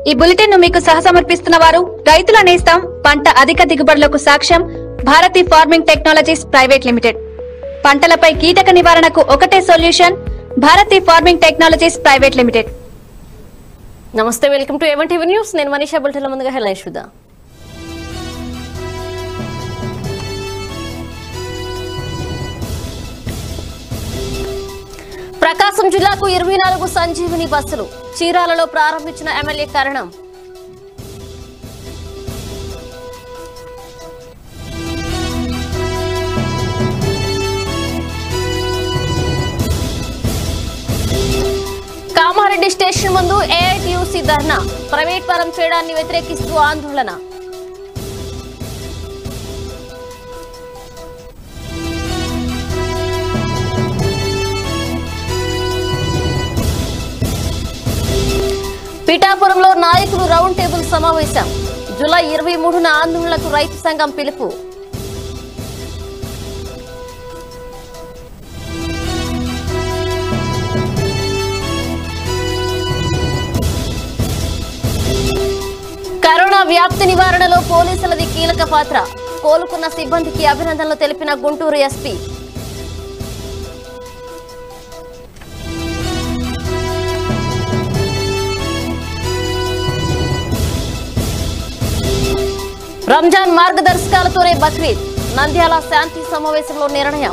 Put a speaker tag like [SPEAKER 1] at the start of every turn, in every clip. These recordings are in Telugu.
[SPEAKER 1] ఈ బులెటిన్ ను మీకు సహసమర్పిస్తున్న వారు రైతుల నేస్తం పంట అధిక దిగుబడులకు సాక్ష్యం Bharati farming technologies private limited. పంటలపై కీటక నివారణకు ఒకటే solution Bharati farming technologies private limited.
[SPEAKER 2] నమస్తే, welcome to A one TV news. నేను మనీషా. బులెటిన్ల ముందుగా హెడ్లైన్స్ చూద్దాం. ప్రకాశం జిల్లాకు 24 సంజీవిని బస్సులు చీరాలలో ప్రారంభించిన ఎమ్మెల్యే కరణం. కామారెడ్డి స్టేషన్ ముందు ఏఐటీయూసీ ధర్నా, ప్రైవేట్ పరం చేయడాన్ని వ్యతిరేకిస్తూ ఆందోళన. పిఠాపురంలో నాయకులు రౌండ్ టేబుల్ సమావేశం. జూలై 23న ఆందోళనకు రైతు సంఘం పిలుపు. కరోనా వ్యాప్తి నివారణలో పోలీసులది కీలక పాత్ర. కోలుకున్న సిబ్బందికి అభినందనలు తెలిపిన గుంటూరు ఎస్పీ. రంజాన్ మార్గదర్శకాలతోనే బక్రీద్, నంద్యాల శాంతి సమావేశంలో నిర్ణయం.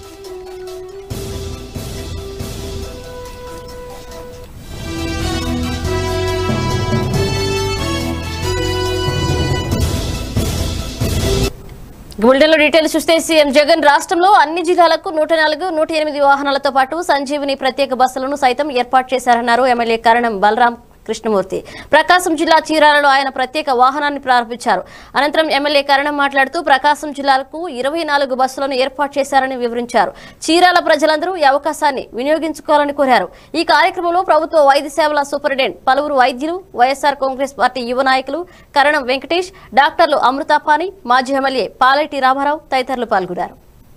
[SPEAKER 2] బులెటిన్లో డీటెయిల్స్ చూస్తే సీఎం జగన్ రాష్ట్రంలో అన్ని జిల్లాలకు 104, 108 వాహనాలతో పాటు సంజీవిని ప్రత్యేక బస్సులను సైతం ఏర్పాటు చేశారన్నారు ఎమ్మెల్యే కరణం బలరాం కృష్ణమూర్తి. ప్రకాశం జిల్లా చీరాలలో ఆయన ప్రత్యేక వాహనాన్ని ప్రారంభించారు. అనంతరం ఎమ్మెల్యే కరణం మాట్లాడుతూ ప్రకాశం జిల్లాకు 24 బస్సులను ఏర్పాటు చేశారని వివరించారు. చీరాల ప్రజలందరూ ఈ అవకాశాన్ని వినియోగించుకోవాలని కోరారు. ఈ కార్యక్రమంలో ప్రభుత్వ వైద్య సేవల సూపరింటెండెంట్, పలువురు వైద్యులు, వైఎస్ఆర్ కాంగ్రెస్ పార్టీ యువ నాయకులు, కరణం వెంకటేష్, డాక్టర్లు అమృతాపాని, మాజీ ఎమ్మెల్యే పాలెటి రామారావు తదితరులు పాల్గొన్నారు.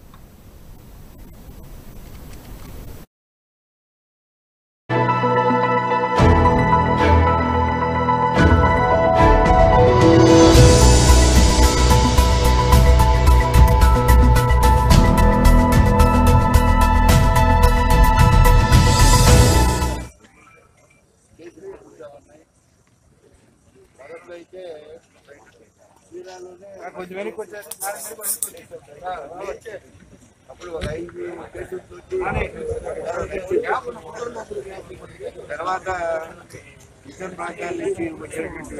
[SPEAKER 3] తర్వాత ఇతర ప్రాంతాల నుంచి వచ్చినటువంటి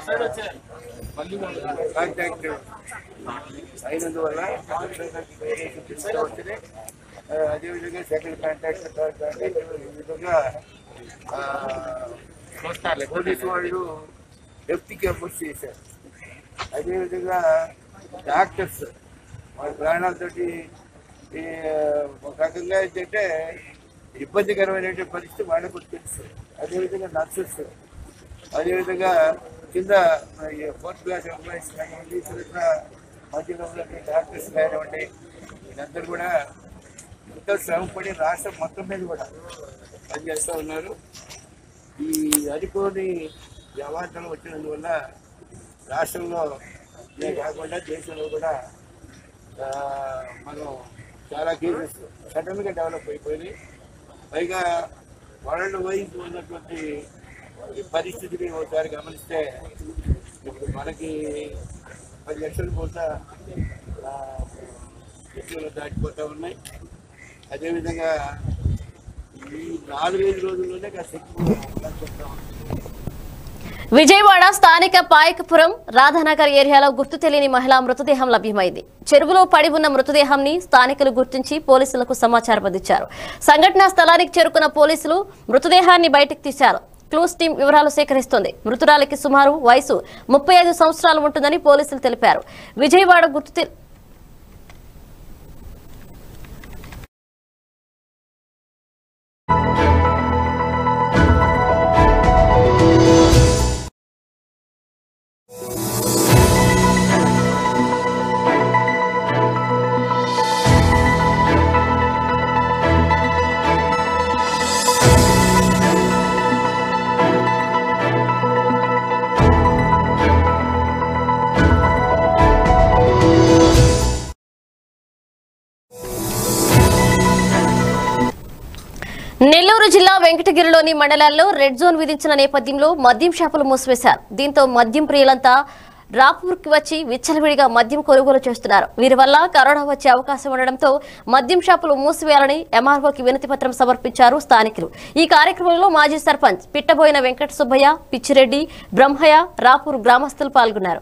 [SPEAKER 3] కాంటాక్ట్ అయినందువల్ల వచ్చినాయి. అదేవిధంగా సెకండ్ కాంటాక్ట్, థర్డ్ కాంటాక్ట్, ఈ విధంగా పోలీసు వాళ్ళు డెప్టీ క్యాంపస్ చేశారు. అదేవిధంగా డాక్టర్స్ వాళ్ళ ప్రాణాలతోటి ఒక రకంగా ఏంటంటే ఇబ్బందికరమైనటువంటి పరిస్థితి వాళ్ళకు తెలుసు. అదేవిధంగా నర్సెస్, అదేవిధంగా కింద 4th క్లాస్ ఎంప్లాయీస్ కానివ్వండి, ఇతర మధ్యలో ఉన్నటువంటి డాక్టర్స్ కానివ్వండి, వీళ్ళందరూ కూడా ఎంతో శ్రమపడి రాష్ట్రం మొత్తం మీద కూడా పనిచేస్తూ ఉన్నారు. ఈ అనుకోని అవార్తలు వచ్చినందువల్ల రాష్ట్రంలో కాకుండా దేశంలో కూడా మనం చాలా కేసెస్ సడన్గా డెవలప్ అయిపోయినాయి. పైగా వరల్డ్ వైజ్ ఉన్నటువంటి పరిస్థితిని ఒకసారి గమనిస్తే ఇప్పుడు మనకి 10 లక్షల కోట్ల కేసులు దాటిపోతూ ఉన్నాయి. అదేవిధంగా ఈ 4-5 రోజుల్లోనే కాస్త ఎక్కువ.
[SPEAKER 2] విజయవాడ స్థానిక పాయకపురం రాధానగర్ ఏరియాలో గుర్తు తెలియని మహిళా మృతదేహం లభ్యమైంది. చెరువులో పడి ఉన్న మృతదేహాన్ని స్థానికులు గుర్తించి పోలీసులకు సమాచారం అందించారు. సంఘటనా స్థలానికి చేరుకున్న పోలీసులు మృతదేహాన్ని బయటకు తీశారు. క్లూస్ టీం వివరాలు సేకరిస్తోంది. మృతురాలికి సుమారు వయసు 35 సంవత్సరాలు ఉంటుందని పోలీసులు తెలిపారు. విజయవాడ గుర్తు నెల్లూరు జిల్లా వెంకటగిరిలోని మండలాల్లో రెడ్ జోన్ విధించిన నేపథ్యంలో మద్యం షాపులు మూసివేశారు. దీంతో మద్యం ప్రియులంతా రాపూర్కి వచ్చి విచ్చలవిడిగా మద్యం కొనుగోలు చేస్తున్నారు. వీరి వల్ల కరోనా వచ్చే అవకాశం ఉండడంతో మద్యం షాపులు మూసివేయాలని ఎంఆర్ఓకి వినతి పత్రం సమర్పించారు స్థానికులు. ఈ కార్యక్రమంలో మాజీ సర్పంచ్ పిట్టబోయిన వెంకట సుబ్బయ్య, పిచ్చిరెడ్డి, బ్రహ్మయ్య, రాపూర్ గ్రామస్తులు పాల్గొన్నారు.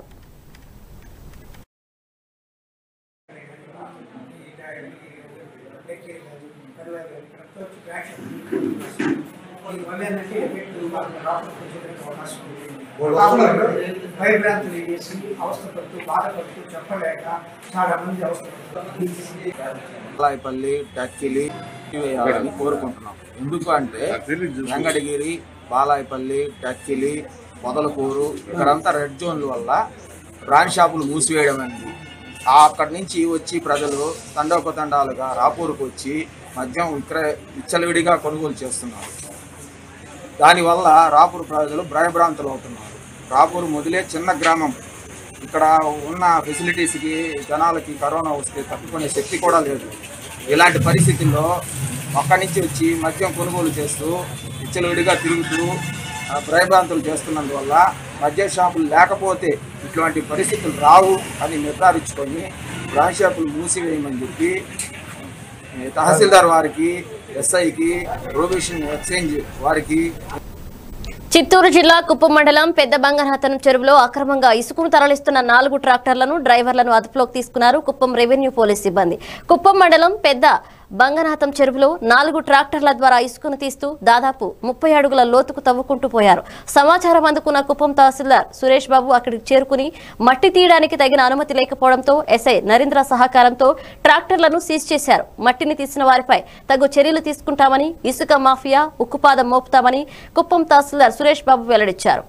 [SPEAKER 4] భయభ్రాంతులు చేసి అవస్థపడుతూ బాధపడుతూ చెప్పలేక చాలా మంది
[SPEAKER 5] బాలాయపల్లి, టక్కిలి వేయాలని కోరుకుంటున్నాం. ఎందుకు అంటే వెంకటగిరి, బాలాయపల్లి, టక్కిలి, పొదలకూరు ఇక్కడంతా రెడ్ జోన్ల వల్ల బ్రాండ్ షాపులు మూసివేయడం అనేది అక్కడి నుంచి వచ్చి ప్రజలు తండోపతండాలుగా రాపూరుకు వచ్చి మద్యం విచ్చలవిడిగా కొనుగోలు చేస్తున్నారు. దానివల్ల రాపూరు ప్రజలు భయభ్రాంతులు అవుతున్నారు. రాపూరు మొదలే చిన్న గ్రామం. ఇక్కడ ఉన్న ఫెసిలిటీస్కి జనాలకి కరోనా వస్తే తట్టుకునే శక్తి కూడా లేదు. ఇలాంటి పరిస్థితుల్లో అక్కడి నుంచి వచ్చి మద్యం కొనుగోలు చేస్తూ విచ్చలవిడిగా తిరుగుతూ భయభ్రాంతులు చేస్తున్నందువల్ల మద్యం షాపులు లేకపోతే ఇటువంటి పరిస్థితులు రావు అని నిర్ధారించుకొని బ్రాండ్ షాపులు మూసివేయమని చెప్పి తహసీల్దార్ వారికి, ఎస్ఐకి, ప్రొవిషన్ ఎక్స్చేంజ్ వారికి.
[SPEAKER 2] చిత్తూరు జిల్లా కుప్పం మండలం పెద్ద బంగారహతనం చెరువులో అక్రమంగా ఇసుకను తరలిస్తున్న 4 ట్రాక్టర్లను, డ్రైవర్లను అదుపులోకి తీసుకున్నారు కుప్పం రెవెన్యూ పోలీస్ సిబ్బంది. కుప్పం మండలం పెద్ద బంగారహతం చెరువులో 4 ట్రాక్టర్ల ద్వారా ఇసుకను తీస్తూ దాదాపు 30 అడుగుల లోతుకు తవ్వుకుంటూ పోయారు. సమాచారం అందుకున్న కుప్పం తహసీల్దార్ సురేష్ బాబు అక్కడికి చేరుకుని మట్టి తీయడానికి తగిన అనుమతి లేకపోవడంతో ఎస్ఐ నరేంద్ర సహకారంతో ట్రాక్టర్లను సీజ్ చేశారు. మట్టిని తీసిన వారిపై తగు చర్యలు తీసుకుంటామని, ఇసుక మాఫియా ఉక్కుపాదం మోపుతామని కుప్పం తహసీల్దార్ సురేష్ బాబు వెల్లడించారు.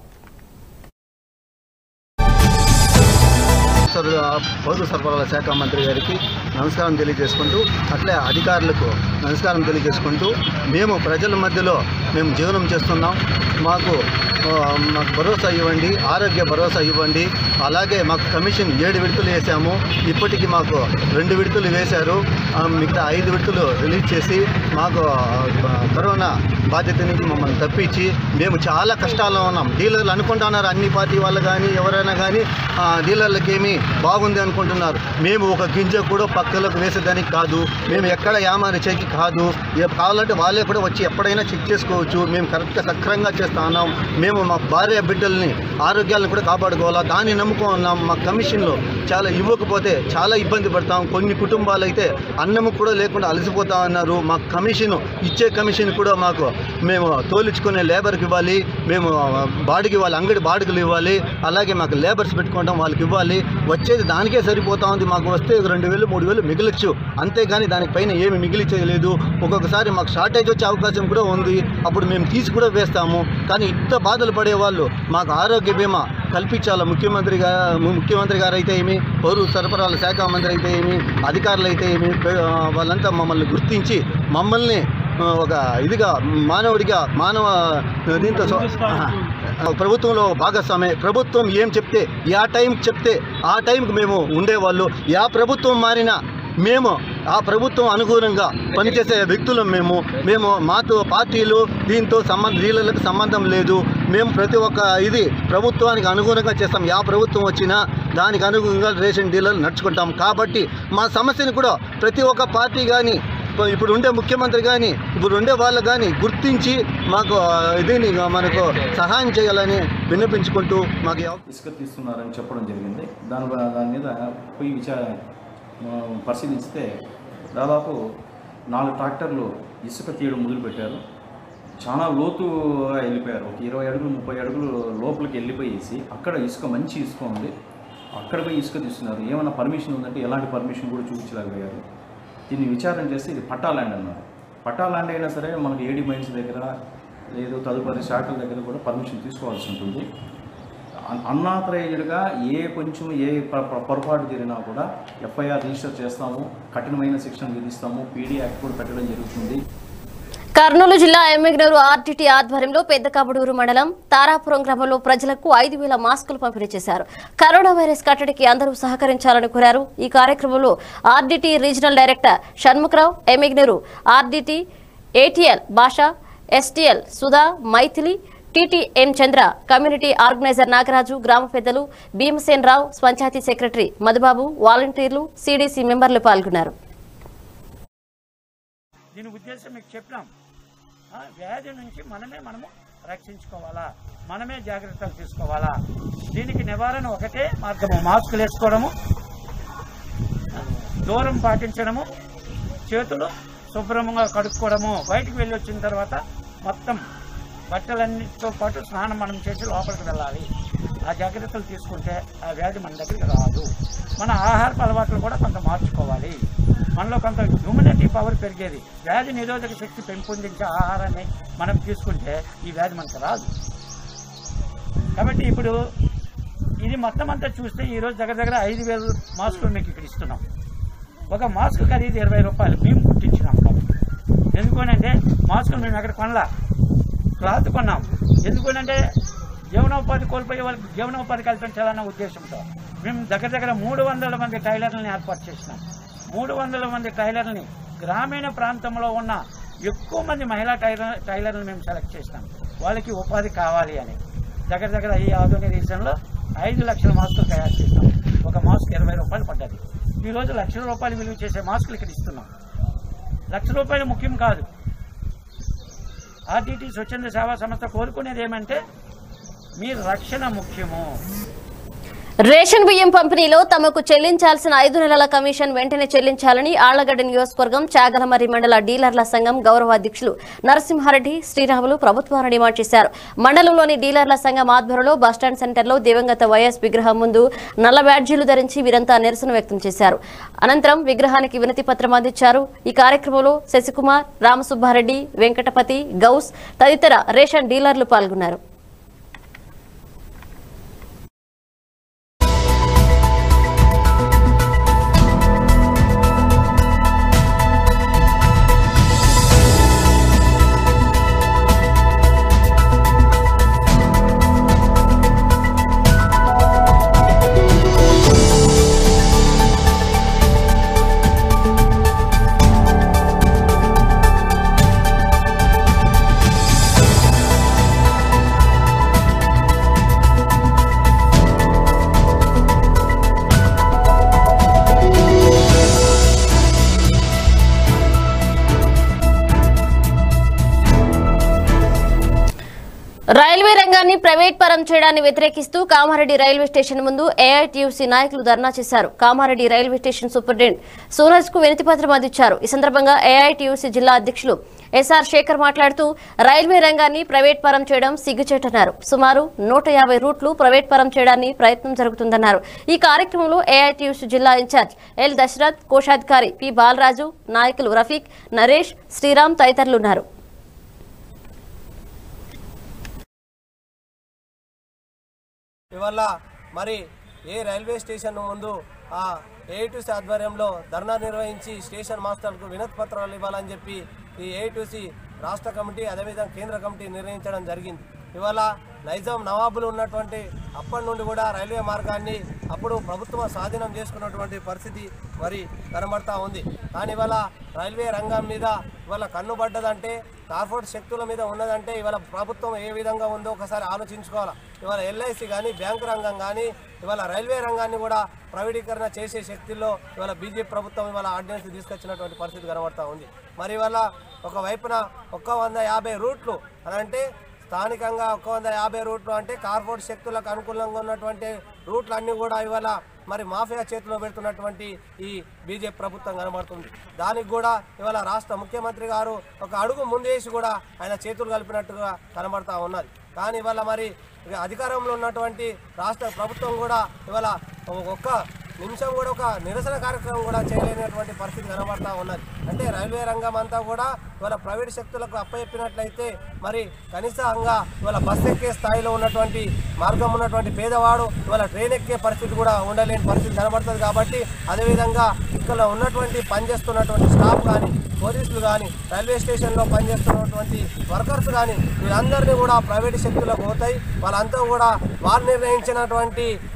[SPEAKER 6] పౌర సరఫరాల శాఖ మంత్రి గారికి నమస్కారం తెలియజేసుకుంటూ, అట్లే అధికారులకు నమస్కారం తెలియజేసుకుంటూ, మేము ప్రజల మధ్యలో మేము జీవనం చేస్తున్నాం. మాకు భరోసా ఇవ్వండి, ఆరోగ్య భరోసా ఇవ్వండి. అలాగే మాకు కమిషన్ 7 విడతలు వేసాము. ఇప్పటికీ మాకు 2 విడతలు వేశారు. మిగతా 5 విడతలు రిలీజ్ చేసి మాకు కరోనా బాధ్యత నుంచి మమ్మల్ని తప్పించి మేము చాలా కష్టాల్లో ఉన్నాం. డీలర్లు అనుకుంటున్నారు, అన్ని పార్టీ వాళ్ళు కానీ ఎవరైనా కానీ డీలర్లకి ఏమీ బాగుంది అనుకుంటున్నారు. మేము ఒక గింజ కూడా పక్కలకు వేసేదానికి కాదు, మేము ఎక్కడ యామారి చేకి కాదు. కావాలంటే వాళ్ళే కూడా వచ్చి ఎప్పుడైనా చెక్ చేసుకోవచ్చు. మేము కరెక్ట్గా సక్రంగా చేస్తా ఉన్నాం. మేము మా భార్య బిడ్డల్ని ఆరోగ్యాలను కూడా కాపాడుకోవాలా, దాన్ని నమ్ముకో ఉన్నాం. మా కమిషన్లు చాలా ఇవ్వకపోతే చాలా ఇబ్బంది పడతాం. కొన్ని కుటుంబాలు అయితే అన్నము కూడా లేకుండా అలసిపోతా ఉన్నారు. మా కమిషన్ ఇచ్చే కమిషన్ కూడా మాకు మేము తోలించుకునే లేబర్కి ఇవ్వాలి, మేము బాడికి ఇవ్వాలి, అంగడి బాడిగలు ఇవ్వాలి. అలాగే మాకు లేబర్స్ పెట్టుకుంటాం, వాళ్ళకి ఇవ్వాలి. వచ్చేది దానికే సరిపోతా ఉంది. మాకు వస్తే 2,000 3,000 మిగిలచ్చు, అంతేగాని దానిపైన ఏమి మిగిలించలేదు. ఒక్కొక్కసారి మాకు షార్టేజ్ వచ్చే అవకాశం కూడా ఉంది. అప్పుడు మేము తీసి కూడా వేస్తాము. కానీ ఇంత బాధలు పడేవాళ్ళు మాకు ఆరోగ్య బీమా కల్పించాలి. ముఖ్యమంత్రి గారు అయితే ఏమి, పౌర సరఫరాల శాఖ మంత్రి అయితే ఏమి, అధికారులు అయితే ఏమి, వాళ్ళంతా మమ్మల్ని గుర్తించి మమ్మల్ని ఒక ఇదిగా మానవుడిగా దీంతో ప్రభుత్వంలో భాగస్వామే. ప్రభుత్వం ఏం చెప్తే ఆ టైంకి చెప్తే ఆ టైంకి మేము ఉండేవాళ్ళు. ఆ ప్రభుత్వం మారినా మేము ఆ ప్రభుత్వం అనుగుణంగా పనిచేసే వ్యక్తులం. మేము మాతో పార్టీలు దీంతో డీలర్లకు సంబంధం లేదు. మేము ప్రతి ఒక్క ఇది ప్రభుత్వానికి అనుగుణంగా చేస్తాం. ఆ ప్రభుత్వం వచ్చినా దానికి అనుగుణంగా రేషన్ డీలర్లు నడుచుకుంటాం. కాబట్టి మా సమస్యని కూడా ప్రతి ఒక్క పార్టీ కానీ, ఇప్పుడు ఉండే ముఖ్యమంత్రి కానీ, ఇప్పుడు ఉండే వాళ్ళు కానీ గుర్తించి మాకు దీన్ని మనకు సహాయం చేయాలని విన్నపించుకుంటూ మాకు
[SPEAKER 7] ఇసుక తీస్తున్నారని చెప్పడం జరిగింది. దాని మీద పోయి పరిశీలిస్తే దాదాపు 4 ట్రాక్టర్లు ఇసుక తీయడం మొదలుపెట్టారు. చాలా లోతుగా వెళ్ళిపోయారు. ఒక 20 అడుగులు 30 అడుగులు లోపలికి వెళ్ళిపోయేసి అక్కడ మంచి ఇసుక ఉంది, అక్కడ పోయి ఇసుక తీస్తున్నారు. ఏమైనా పర్మిషన్ ఉందంటే ఎలాంటి పర్మిషన్ కూడా చూపించలేకపోయారు. దీన్ని విచారణ చేస్తే ఇది పట్టా ల్యాండ్ అన్నారు. పట్టా ల్యాండ్ అయినా సరే మనకు ఏడీ మైన్స్ దగ్గర లేదు, తదుపరి శాఖల దగ్గర కూడా పర్మిషన్ తీసుకోవాల్సి ఉంటుంది. అన్ఆథరైజ్డ్గా ఏ పొరపాటు జరిగినా కూడా ఎఫ్ఐఆర్ రిజిస్టర్ చేస్తాము, కఠినమైన శిక్షణ విధిస్తాము, పీడీ యాక్ట్ కూడా పెట్టడం జరుగుతుంది.
[SPEAKER 2] కర్నూలు జిల్లా ఎమ్మిగనూరు ఆర్టీటీ ఆధ్వర్యంలో పెద్ద కబడూరు మండలం తారాపురం గ్రామంలో ప్రజలకు 5,000 మాస్కులు పంపిణీ చేశారు. కరోనా వైరస్ కట్టడికి అందరూ సహకరించాలని కోరారు. ఈ కార్యక్రమంలో RTT regional director Shanmukharao, Emmiganur RTT ATL Basha, STL Sudha, Mythili, TTM Chandra, community organizer Nagaraju, గ్రామ పెద్దలు భీమసేన్ రావు, పంచాయతీ సెక్రటరీ మధుబాబు, వాలంటీర్లు, సిడిసి మెంబర్లు పాల్గొన్నారు.
[SPEAKER 4] దీని ఉద్దేశం మీకు చెప్పినాం, వ్యాధి నుంచి మనము రక్షించుకోవాలా, మనమే జాగ్రత్తలు తీసుకోవాలా. దీనికి నివారణ ఒకటే మార్గము, మాస్కులు వేసుకోవడము, దూరం పాటించడము, చేతులు శుభ్రంగా కడుక్కోవడము, బయటికి వెళ్ళి వచ్చిన తర్వాత మొత్తం బట్టలన్నిటితో పాటు స్నానం మనం చేసి లోపలికి వెళ్ళాలి. ఆ జాగ్రత్తలు తీసుకుంటే ఆ వ్యాధి మన దగ్గరికి రాదు. మన ఆహారపు అలవాట్లు కూడా కొంత మార్చుకోవాలి. మనలో కొంత ఇమ్యూనిటీ పవర్ పెరిగేది, వ్యాధి నిరోధక శక్తి పెంపొందించే ఆహారాన్ని మనం తీసుకుంటే ఈ వ్యాధి మనకు రాదు. కాబట్టి ఇప్పుడు ఇది మొత్తం అంతా చూస్తే ఈరోజు దగ్గర 5,000 మాస్కులు మీకు ఇక్కడ ఇస్తున్నాం. ఒక మాస్క్ ఖరీదు 20 రూపాయలు మేము కుట్టించినాం. కాబట్టి ఎందుకనంటే మాస్కులు మేము ఎక్కడ కొనలా, క్లాత్ కొన్నాం. ఎందుకనంటే జీవనోపాధి కోల్పోయే వాళ్ళకి జీవనోపాధి కల్పించాలన్న ఉద్దేశంతో మేము దగ్గర 300 మంది టైలర్లని ఏర్పాటు చేసినాం. 300 మంది టైలర్లని గ్రామీణ ప్రాంతంలో ఉన్న ఎక్కువ మంది మహిళా టైలర్లను మేము సెలెక్ట్ చేసినాం. వాళ్ళకి ఉపాధి కావాలి అని దగ్గర ఈ ఆధునిక దేశంలో 5 లక్షల మాస్కులు తయారు చేస్తాం. ఒక మాస్క్ 20 రూపాయలు పడ్డది. ఈరోజు 1 లక్షల రూపాయలు విలువ చేసే మాస్కులు ఇక్కడ ఇస్తున్నాం. 1 లక్ష రూపాయలు ముఖ్యం కాదు. ఆర్టీటీ స్వచ్ఛంద సేవా సంస్థ కోరుకునేది ఏమంటే మీ రక్షణ ముఖ్యము.
[SPEAKER 2] రేషన్ బియ్యం పంపిణీలో తమకు చెల్లించాల్సిన 5 నెలల కమిషన్ వెంటనే చెల్లించాలని ఆళ్లగడ్డ నియోజకవర్గం చాగలమర్రి మండల డీలర్ల సంఘం గౌరవ అధ్యక్షులు నరసింహారెడ్డి, శ్రీరాములు ప్రభుత్వాన్ని డిమాండ్ చేశారు. మండలంలోని డీలర్ల సంఘం ఆధ్వర్యంలో బస్టాండ్ సెంటర్లో దివంగత వైఎస్ విగ్రహం ముందు నల్ల బ్యాడ్జీలు ధరించి వీరంతా నిరసన వ్యక్తం చేశారు. అనంతరం విగ్రహానికి వినతి పత్రం అందించారు. ఈ కార్యక్రమంలో శశికుమార్, రామసుబ్బారెడ్డి, వెంకటపతి, గౌస్ తదితర రేషన్ డీలర్లు పాల్గొన్నారు. రైల్వే రంగాన్ని ప్రైవేట్ పరం చేయడాన్ని వ్యతిరేకిస్తూ కామారెడ్డి రైల్వే స్టేషన్ ముందు ఏఐటీయూసీ నాయకులు ధర్నా చేశారు. Kamareddy railway station superintendent Suraj కు వినతి పత్రం అందించారు. ఈ సందర్భంగా ఏఐటీయూసీ జిల్లా అధ్యక్షులు ఎస్ఆర్ శేఖర్ మాట్లాడుతూ రైల్వే రంగాన్ని ప్రైవేట్ పరం చేయడం సిగ్గుచేటన్నారు. సుమారు 150 రూట్లు ప్రైవేట్ పరం చేయడానికి ప్రయత్నం జరుగుతుందన్నారు. ఈ కార్యక్రమంలో ఏఐటీయూసీ జిల్లా ఇన్ఛార్జ్ ఎల్ దశరథ్, కోశాధికారి పి బాలరాజు, నాయకులు రఫీక్, నరేష్, శ్రీరామ్ తదితరులు ఉన్నారు.
[SPEAKER 8] ఇవల్ల మరి ఏ రైల్వే స్టేషన్ ముందు ఆ ఏఐటీసీ ఆధ్వర్యంలో ధర్నా నిర్వహించి స్టేషన్ మాస్టర్లకు వినతి పత్రాలు ఇవ్వాలని చెప్పి ఈ ఏఐటీసీ రాష్ట్ర కమిటీ అదేవిధంగా కేంద్ర కమిటీ నిర్ణయించడం జరిగింది. ఇవాళ నైజాం నవాబులు ఉన్నటువంటి అప్పటి నుండి కూడా రైల్వే మార్గాన్ని అప్పుడు ప్రభుత్వం స్వాధీనం చేసుకున్నటువంటి పరిస్థితి మరి కనబడతా ఉంది. కానీ ఇవాళ రైల్వే రంగం మీద ఇవాళ కన్నుబడ్డదంటే, కార్పొరేట్ శక్తుల మీద ఉన్నదంటే ఇవాళ ప్రభుత్వం ఏ విధంగా ఉందో ఒకసారి ఆలోచించుకోవాలి. ఇవాళ ఎల్ఐసి కానీ, బ్యాంకు రంగం కానీ ఇవాళ రైల్వే రంగాన్ని కూడా ప్రైవేటీకరణ చేసే శక్తుల్లో ఇవాళ బీజేపీ ప్రభుత్వం ఇవాళ ఆర్డినెన్స్ తీసుకొచ్చినటువంటి పరిస్థితి కనబడతా ఉంది. మరి ఇవాళ ఒకవైపున 150 రూట్లు అని అంటే స్థానికంగా 150 రూట్లు అంటే కార్పొరేట్ శక్తులకు అనుకూలంగా ఉన్నటువంటి రూట్లు అన్నీ కూడా ఇవాళ మరి మాఫియా చేతిలో పెడుతున్నటువంటి ఈ బీజేపీ ప్రభుత్వం కనబడుతుంది. దానికి కూడా ఇవాళ రాష్ట్ర ముఖ్యమంత్రి గారు ఒక అడుగు ముందేసి కూడా ఆయన చేతులు కలిపినట్టుగా కనబడతా ఉన్నది. కానీ ఇవాళ మరి అధికారంలో ఉన్నటువంటి రాష్ట్ర ప్రభుత్వం కూడా ఇవాళ ఒక్క నిమిషం కూడా ఒక నిరసన కార్యక్రమం కూడా చేయలేనటువంటి పరిస్థితి కనబడతా ఉన్నది. అంటే రైల్వే రంగం అంతా కూడా ఇవాళ ప్రైవేట్ శక్తులకు అప్పచెప్పినట్లయితే మరి కనీసంగా ఇవాళ బస్సు ఎక్కే స్థాయిలో ఉన్నటువంటి మార్గం ఉన్నటువంటి పేదవాడు ఇవాళ ట్రైన్ ఎక్కే పరిస్థితి కూడా ఉండలేని పరిస్థితి కనబడుతుంది. కాబట్టి అదేవిధంగా ఇక్కడ ఉన్నటువంటి పనిచేస్తున్నటువంటి స్టాఫ్ కానీ, పోలీసులు కానీ, రైల్వే స్టేషన్లో పనిచేస్తున్నటువంటి వర్కర్స్ కానీ వీళ్ళందరినీ కూడా ప్రైవేట్ శక్తులకు పోతాయి. వాళ్ళంతా కూడా వారు నిర్ణయించినటువంటి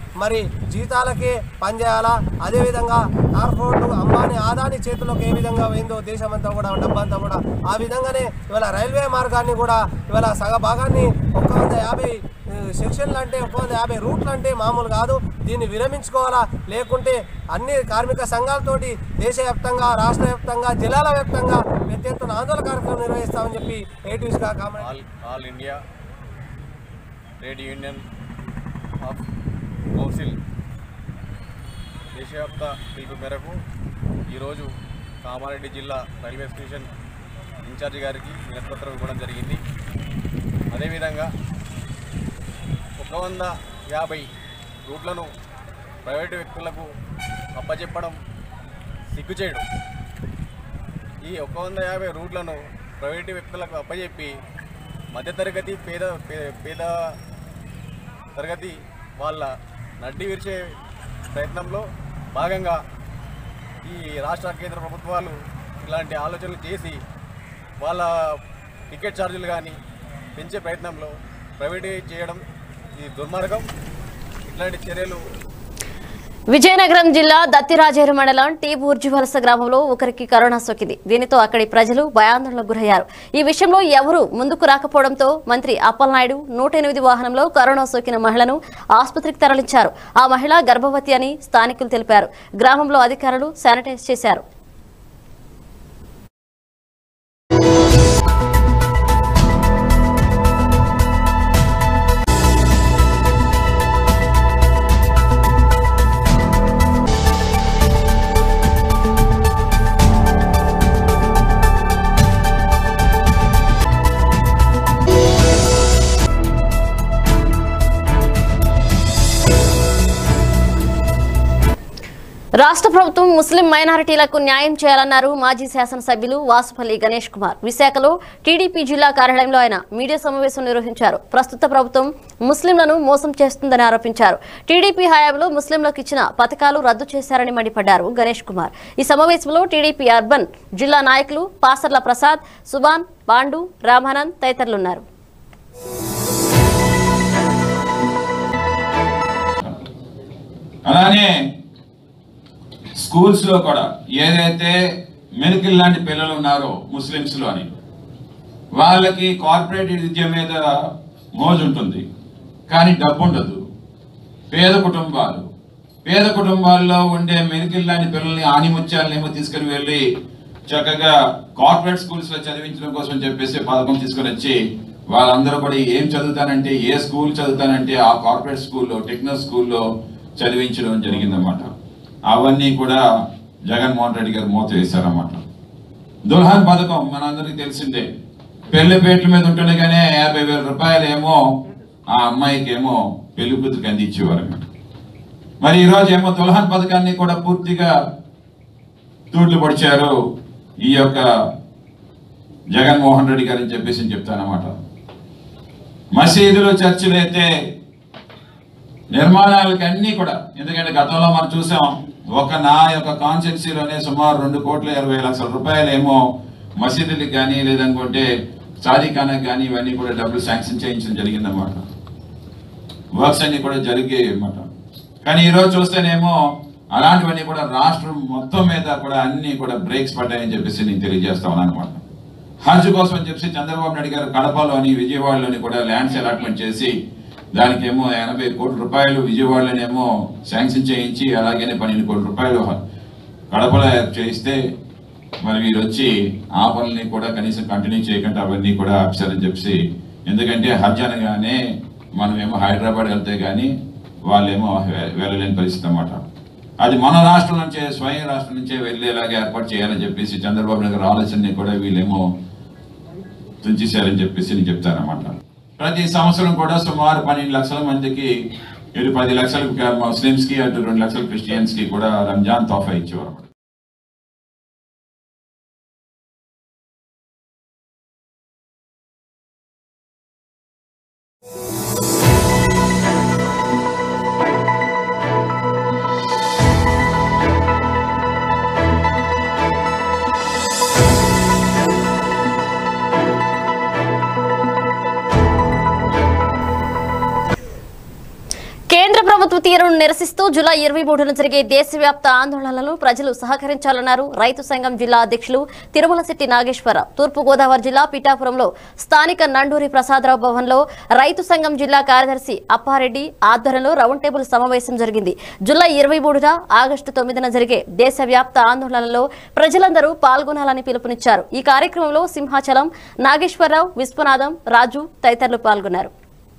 [SPEAKER 8] మరి జీతాలకే పనిచేయాలా? అదేవిధంగా కార్పొరేట్ అంబానీ ఆదాని చేతుల్లోకి ఏ విధంగా పోయిందో దేశమంతా కూడా డబ్బంతా కూడా ఆ విధంగానే ఇవాళ రైల్వే మార్గాన్ని కూడా ఇవాళ సగ భాగాన్ని 150 సెక్షన్లు అంటే 150 రూట్లు అంటే మామూలు కాదు. దీన్ని విరమించుకోవాలా, లేకుంటే అన్ని కార్మిక సంఘాలతోటి దేశవ్యాప్తంగా, రాష్ట్ర వ్యాప్తంగా, జిల్లాల వ్యాప్తంగా పెద్ద ఎత్తున ఆందోళన కార్యక్రమం నిర్వహిస్తామని చెప్పి ఏటీవీస్గా
[SPEAKER 9] all India trade union of council దేశవ్యాప్త పిలుపు మేరకు ఈరోజు కామారెడ్డి జిల్లా రైల్వే స్టేషన్ ఇన్ఛార్జి గారికి వినతిపత్రం ఇవ్వడం జరిగింది. అదేవిధంగా 150 రూట్లను ప్రైవేటు వ్యక్తులకు అప్పచెప్పడం సిగ్గుచేయడం. ఈ 150 రూట్లను ప్రైవేటు వ్యక్తులకు అప్పచెప్పి మధ్యతరగతి పేద తరగతి వాళ్ళ నడ్డి విరిచే ప్రయత్నంలో భాగంగా ఈ రాష్ట్ర కేంద్ర ప్రభుత్వాలు ఇలాంటి ఆలోచనలు చేసి వాళ్ళ టికెట్ ఛార్జీలు కానీ పెంచే ప్రయత్నంలో ప్రైవేటైజ్ చేయడం ఇది దుర్మార్గం. ఇట్లాంటి చర్యలు
[SPEAKER 2] విజయనగరం జిల్లా దత్తిరాజేరు మండలం టీ బూర్జువలస గ్రామంలో ఒకరికి కరోనా సోకింది. దీనితో అక్కడి ప్రజలు భయాందోళనకు గురయ్యారు. ఈ విషయంలో ఎవరూ ముందుకు రాకపోవడంతో మంత్రి అప్పలనాయుడు 108 వాహనంలో కరోనా సోకిన మహిళను ఆసుపత్రికి తరలించారు. ఆ మహిళ గర్భవతి అని స్థానికులు తెలిపారు. గ్రామంలో అధికారులు శానిటైజ్ చేశారు. రాష్ట్ర ప్రభుత్వం ముస్లిం మైనారిటీలకు న్యాయం చేయాలన్నారు మాజీ శాసనసభ్యులు వాసుపల్లి గణేష్ కుమార్. విశాఖలో టీడీపీ జిల్లా కార్యాలయంలో ఆయన మీడియా సమావేశం నిర్వహించారు. ప్రస్తుత ప్రభుత్వం ముస్లింలను మోసం చేస్తుందని ఆరోపించారు. టీడీపీ హయాంలో ముస్లింలకు ఇచ్చిన పథకాలు రద్దు చేశారని మండిపడ్డారు గణేష్ కుమార్. ఈ సమావేశంలో టీడీపీ అర్బన్ జిల్లా నాయకులు పాసర్ల ప్రసాద్, సుబాన్, పాండు, రామానంద్ తదితరులున్నారు.
[SPEAKER 10] అలానే స్కూల్స్లో కూడా ఏదైతే మెడికల్ లాంటి పిల్లలు ఉన్నారో ముస్లిమ్స్లోని వాళ్ళకి కార్పొరేట్ విద్య మీద మోజు ఉంటుంది, కానీ డబ్బు ఉండదు. పేద కుటుంబాల్లో ఉండే మెడికల్ లాంటి పిల్లల్ని ఆనిముత్యాలనేమో తీసుకుని వెళ్ళి చక్కగా కార్పొరేట్ స్కూల్స్లో చదివించడం కోసం చెప్పేసి పథకం తీసుకుని వచ్చి వాళ్ళందరూ కూడా ఏం చదువుతానంటే ఏ స్కూల్ చదువుతానంటే ఆ కార్పొరేట్ స్కూల్లో టెక్నికల్ స్కూల్లో చదివించడం జరిగిందన్నమాట. అవన్నీ కూడా జగన్మోహన్ రెడ్డి గారు మూత వేశారన్నమాట. దుల్హన్ పథకం మనందరికీ తెలిసిందే. పెళ్లిపేట్ల మీద ఉంటుండగానే 50,000 రూపాయలు ఏమో ఆ అమ్మాయికి ఏమో పెళ్లి కూతురికి అందించేవారు. మరి ఈరోజు ఏమో దుల్హన్ పథకాన్ని కూడా పూర్తిగా తూట్లు పొడిచారు ఈ యొక్క జగన్మోహన్ రెడ్డి గారు అని చెప్పేసి చెప్తానమాట. మసీదులు, చర్చిలు అయితే నిర్మాణాలకి అన్నీ కూడా, ఎందుకంటే గతంలో మనం చూసాం నా యొక్క కాన్స్టిట్యూన్సీలోనే సుమారు 2,20,00,000 రూపాయలు ఏమో మసీదులకు కానీ లేదనుకుంటే షాదీఖానాకి కానీ ఇవన్నీ కూడా డబ్బులు శాంక్షన్ చేయించడం జరిగిందన్నమాట. వర్క్స్ అన్ని కూడా జరిగాయి అన్నమాట. కానీ ఈరోజు చూస్తేనేమో అలాంటివన్నీ కూడా రాష్ట్రం మొత్తం మీద కూడా అన్ని కూడా బ్రేక్స్ పడ్డాయని చెప్పేసి నేను తెలియజేస్తా ఉన్నాను అనమాట. హజ్ కోసం అని చెప్పి చంద్రబాబు నాయుడు గారు కడపలోని విజయవాడలోని కూడా ల్యాండ్స్ అలాట్మెంట్ చేసి దానికేమో 80 కోట్ల రూపాయలు విజయవాడలోనేమో శాంక్షన్ చేయించి అలాగనే 12 కోట్ల రూపాయలు కడపలో చేయిస్తే మరి వీరు వచ్చి ఆ పనులని కూడా కనీసం కంటిన్యూ చేయకుండా అవన్నీ కూడా ఆప్సారని చెప్పి, ఎందుకంటే హజ్ అనగానే మనమేమో హైదరాబాద్ వెళ్తే కానీ వాళ్ళేమో వెళ్ళలేని పరిస్థితి అన్నమాట. అది మన రాష్ట్రం నుంచే, స్వయం రాష్ట్రం నుంచే వెళ్ళేలాగా ఏర్పాటు చేయాలని చెప్పేసి చంద్రబాబు నాయుడు గారి ఆలోచనని కూడా వీళ్ళేమో తుంచేశారని చెప్పేసి నేను చెప్తానమాట. ప్రతి సంవత్సరం కూడా సుమారు 12 లక్షల మందికి, ఇటు 10 లక్షల ముస్లిమ్స్కి, అటు 2 లక్షల క్రిస్టియన్స్కి కూడా రంజాన్ తోఫా ఇచ్చేవారు.
[SPEAKER 2] కేంద్ర ప్రభుత్వ తీరును నిరసిస్తూ జూలై 23న జరిగే దేశవ్యాప్త ఆందోళనలను ప్రజలు సహకరించాలన్నారు రైతు సంఘం జిల్లా అధ్యక్షులు తిరుమలశెట్టి నాగేశ్వరరావు. తూర్పుగోదావరి జిల్లా పిఠాపురంలో స్థానిక నండూరి ప్రసాదరావు భవన్లో రైతు సంఘం జిల్లా కార్యదర్శి అప్పారెడ్డి ఆధ్వర్యంలో రౌండ్ టేబుల్ సమావేశం జరిగింది. జూలై 23న ఆగస్టు 9న జరిగే దేశవ్యాప్త ఆందోళనలో ప్రజలందరూ పాల్గొనాలని పిలుపునిచ్చారు. ఈ కార్యక్రమంలో సింహాచలం, నాగేశ్వరరావు, విశ్వనాథం, రాజు తదితరులు పాల్గొన్నారు.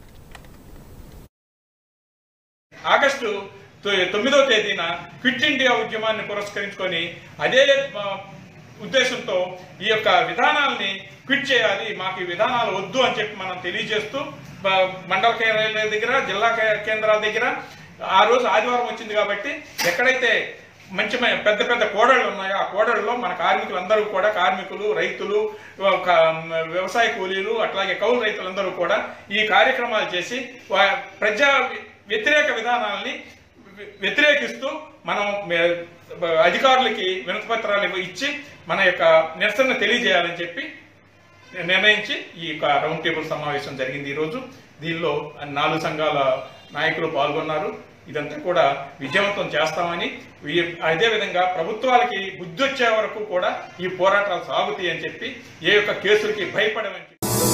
[SPEAKER 11] ఆగస్టు 9వ తేదీన క్విట్ ఇండియా ఉద్యమాన్ని పురస్కరించుకొని అదే ఉద్దేశంతో ఈ యొక్క విధానాల్ని క్విట్ చేయాలి, మాకు ఈ విధానాలు వద్దు అని చెప్పి మనం తెలియజేస్తూ మండల కేంద్రాల దగ్గర, జిల్లా కేంద్రాల దగ్గర ఆ రోజు ఆదివారం వచ్చింది కాబట్టి ఎక్కడైతే మంచి పెద్ద పెద్ద కోడళ్ళు ఉన్నాయో ఆ కోడళ్ళలో మన కార్మికులందరూ కూడా, కార్మికులు, రైతులు, వ్యవసాయ కూలీలు, అట్లాగే కౌలు రైతులందరూ కూడా ఈ కార్యక్రమాలు చేసి ప్రజా వ్యతిరేక విధానాలని వ్యతిరేకిస్తూ మనం అధికారులకి వినతి పత్రాలు ఇచ్చి మన యొక్క నిరసన తెలియజేయాలని చెప్పి నిర్ణయించి ఈ రౌండ్ టేబుల్ సమావేశం జరిగింది. ఈరోజు దీనిలో 4 సంఘాల నాయకులు పాల్గొన్నారు. ఇదంతా కూడా విజయవంతం చేస్తామని, అదేవిధంగా ప్రభుత్వాలకి బుద్ధి వచ్చే వరకు కూడా ఈ పోరాటాలు సాగుతాయి అని చెప్పి, ఏ యొక్క కేసులకి భయపడమని